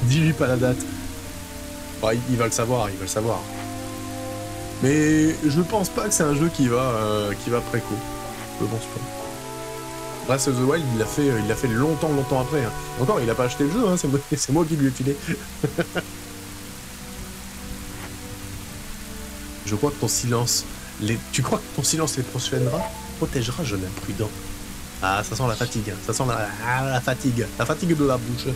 Dis-lui pas la date. Bah, il va le savoir, il va le savoir. Mais je pense pas que c'est un jeu qui va préco. Je pense pas. Breath of the Wild, il l'a fait longtemps après. Hein. Encore, il a pas acheté le jeu, hein, c'est moi qui lui ai filé. Je crois que ton silence... Tu crois que ton silence les protégera, jeune imprudent. Ah, ça sent la fatigue. Ça sent la fatigue. La fatigue de la bouche.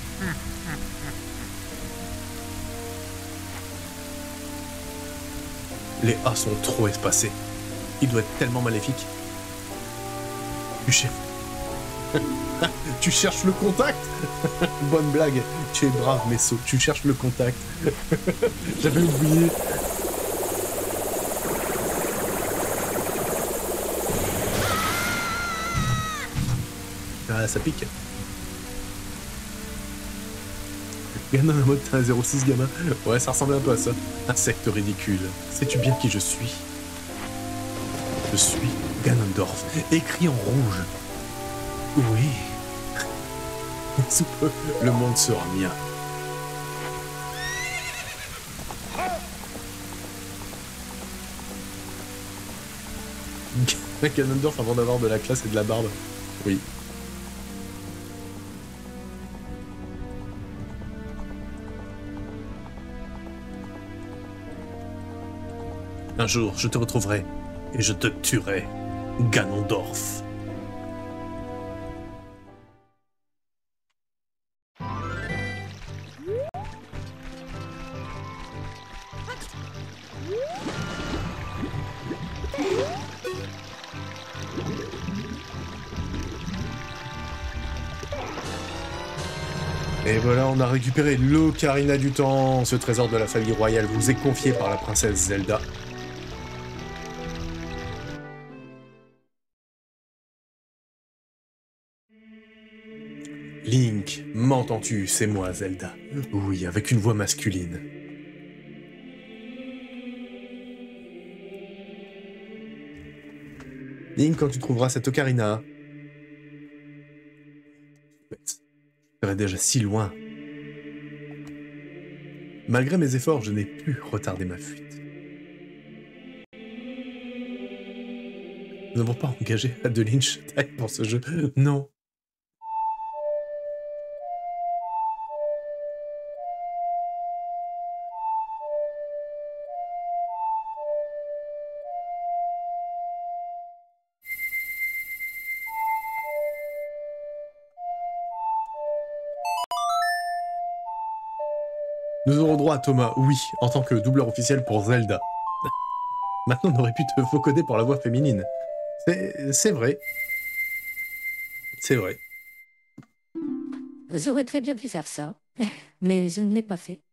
Les A sont trop espacés. Il doit être tellement maléfique. Tu cherches le contact. Bonne blague. Tu es brave, Messo. Tu cherches le contact. J'avais oublié. Ah, ça pique. Gamin en mode t'as un 06 gamin. Ouais, ça ressemble un peu à ça. Insecte ridicule. Sais-tu bien qui je suis? Je suis Ganondorf, écrit en rouge. Oui. Sous peu, le monde sera mien. Ganondorf avant d'avoir de la classe et de la barbe. Oui. Un jour, je te retrouverai et je te tuerai, Ganondorf. Et voilà, on a récupéré l'Ocarina du Temps. Ce trésor de la famille royale vous est confié par la princesse Zelda. Link, m'entends-tu? C'est moi, Zelda. Oui, avec une voix masculine. Link, quand tu trouveras cette ocarina... Je serai déjà si loin. Malgré mes efforts, je n'ai pu retarder ma fuite. Nous n'avons pas engagé Adeline Chataille pour ce jeu. Non. Nous aurons droit à Thomas, oui, en tant que doubleur officiel pour Zelda. Maintenant, on aurait pu te vocoder pour la voix féminine. C'est vrai. C'est vrai. J'aurais très bien pu faire ça, mais je ne l'ai pas fait.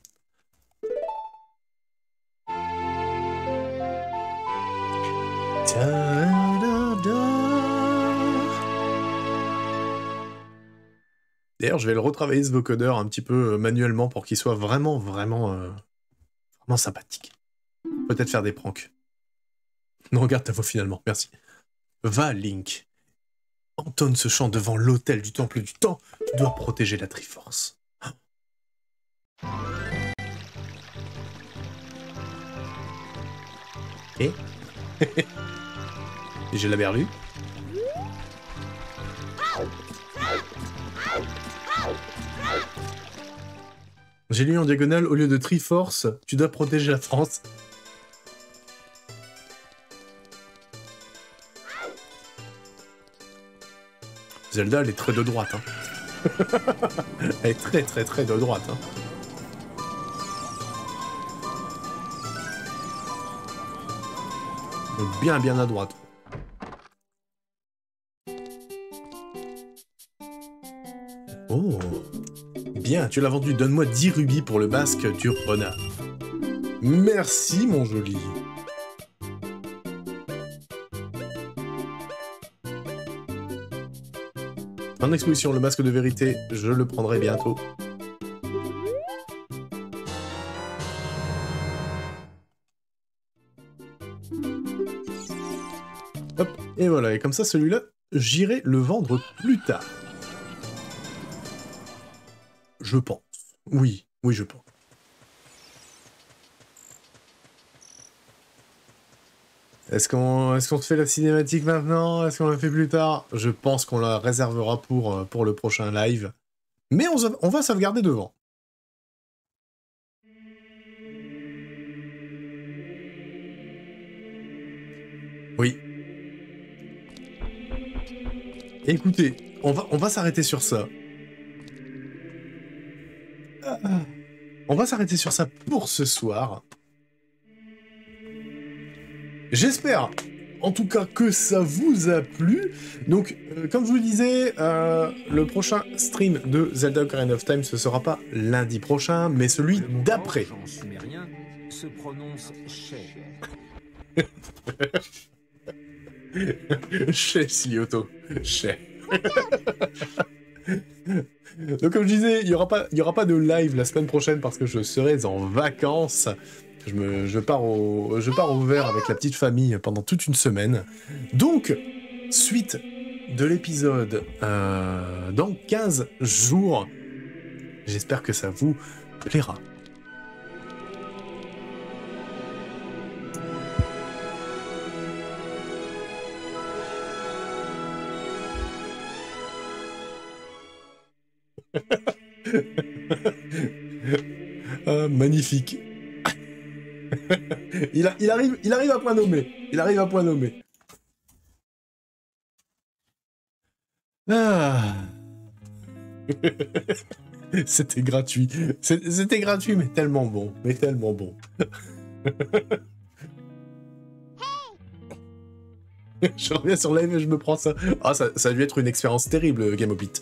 D'ailleurs, je vais le retravailler ce vocodeur un petit peu manuellement pour qu'il soit vraiment sympathique. Peut-être faire des pranks. Non, regarde ta voix finalement, merci. Va, Link. Entonne ce chant devant l'autel du Temple du Temps. Tu dois protéger la Triforce. Et j'ai la berlue. J'ai lu en diagonale, au lieu de Triforce, tu dois protéger la France. Zelda, elle est très de droite. Hein. Elle est très de droite. Hein. Donc bien à droite. Oh. Bien, tu l'as vendu. Donne-moi 10 rubis pour le masque du renard. Merci, mon joli. En exposition, le masque de vérité, je le prendrai bientôt. Hop, et voilà. Et comme ça, celui-là, j'irai le vendre plus tard. Je pense. Oui, oui, je pense. Est-ce qu'on se fait la cinématique maintenant? Est-ce qu'on la fait plus tard? Je pense qu'on la réservera pour le prochain live. Mais on va sauvegarder devant. Oui. Écoutez, on va s'arrêter sur ça. On va s'arrêter sur ça pour ce soir. J'espère, en tout cas, que ça vous a plu. Donc, comme je vous le disais, le prochain stream de Zelda Ocarina of Time, ce sera pas lundi prochain, mais celui d'après. Se prononce Chez. Chez Silioto. Chez. Donc comme je disais, il y aura pas de live la semaine prochaine parce que je serai en vacances. Je pars au vert avec la petite famille pendant toute une semaine. Donc, suite de l'épisode dans 15 jours. J'espère que ça vous plaira. Magnifique. il arrive à point nommé. Il arrive à point nommé. Ah. C'était gratuit. C'était gratuit, mais tellement bon. Mais tellement bon. Je reviens sur live et je me prends ça. Ah, ça a dû être une expérience terrible, Game of It.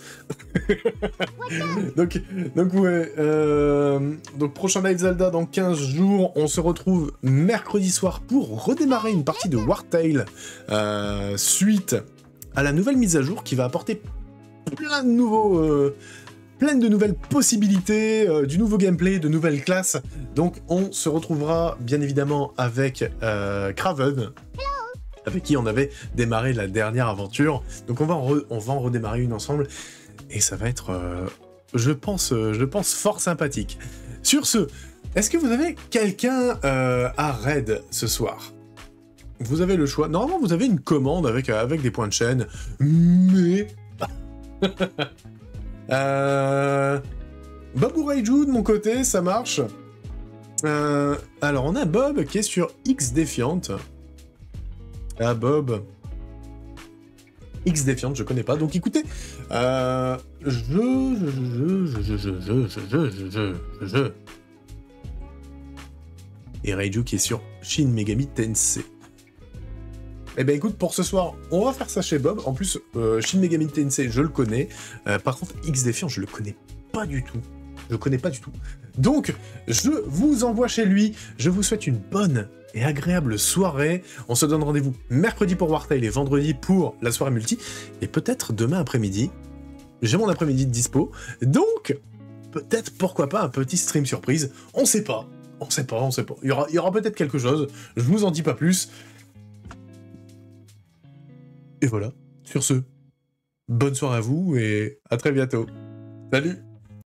donc ouais. Donc, prochain live Zelda dans 15 jours. On se retrouve mercredi soir pour redémarrer une partie de Wartail suite à la nouvelle mise à jour qui va apporter plein de nouvelles possibilités, du nouveau gameplay, de nouvelles classes. Donc, on se retrouvera bien évidemment avec Kraven, avec qui on avait démarré la dernière aventure. Donc on va en redémarrer une ensemble, et ça va être, je pense fort sympathique. Sur ce, est-ce que vous avez quelqu'un à raid ce soir? Vous avez le choix. Normalement, vous avez une commande avec des points de chaîne, mais... Bob ou Raiju, de mon côté, ça marche. Alors, on a Bob qui est sur X Defiant. Ah, Bob. X Defiant, je connais pas. Donc écoutez, Et Raiju qui est sur Shin Megami Tensei. Eh ben écoute, pour ce soir, on va faire ça chez Bob. En plus, Shin Megami Tensei, je le connais. Par contre, X Defiant, je le connais pas du tout. Je connais pas du tout. Donc, je vous envoie chez lui. Je vous souhaite une bonne et agréable soirée. On se donne rendez-vous mercredi pour Wartail et vendredi pour la soirée multi. Et peut-être demain après-midi. J'ai mon après-midi de dispo. Donc, peut-être, pourquoi pas, un petit stream surprise. On sait pas. On sait pas. Il y aura peut-être quelque chose. Je vous en dis pas plus. Et voilà. Sur ce, bonne soirée à vous et à très bientôt. Salut!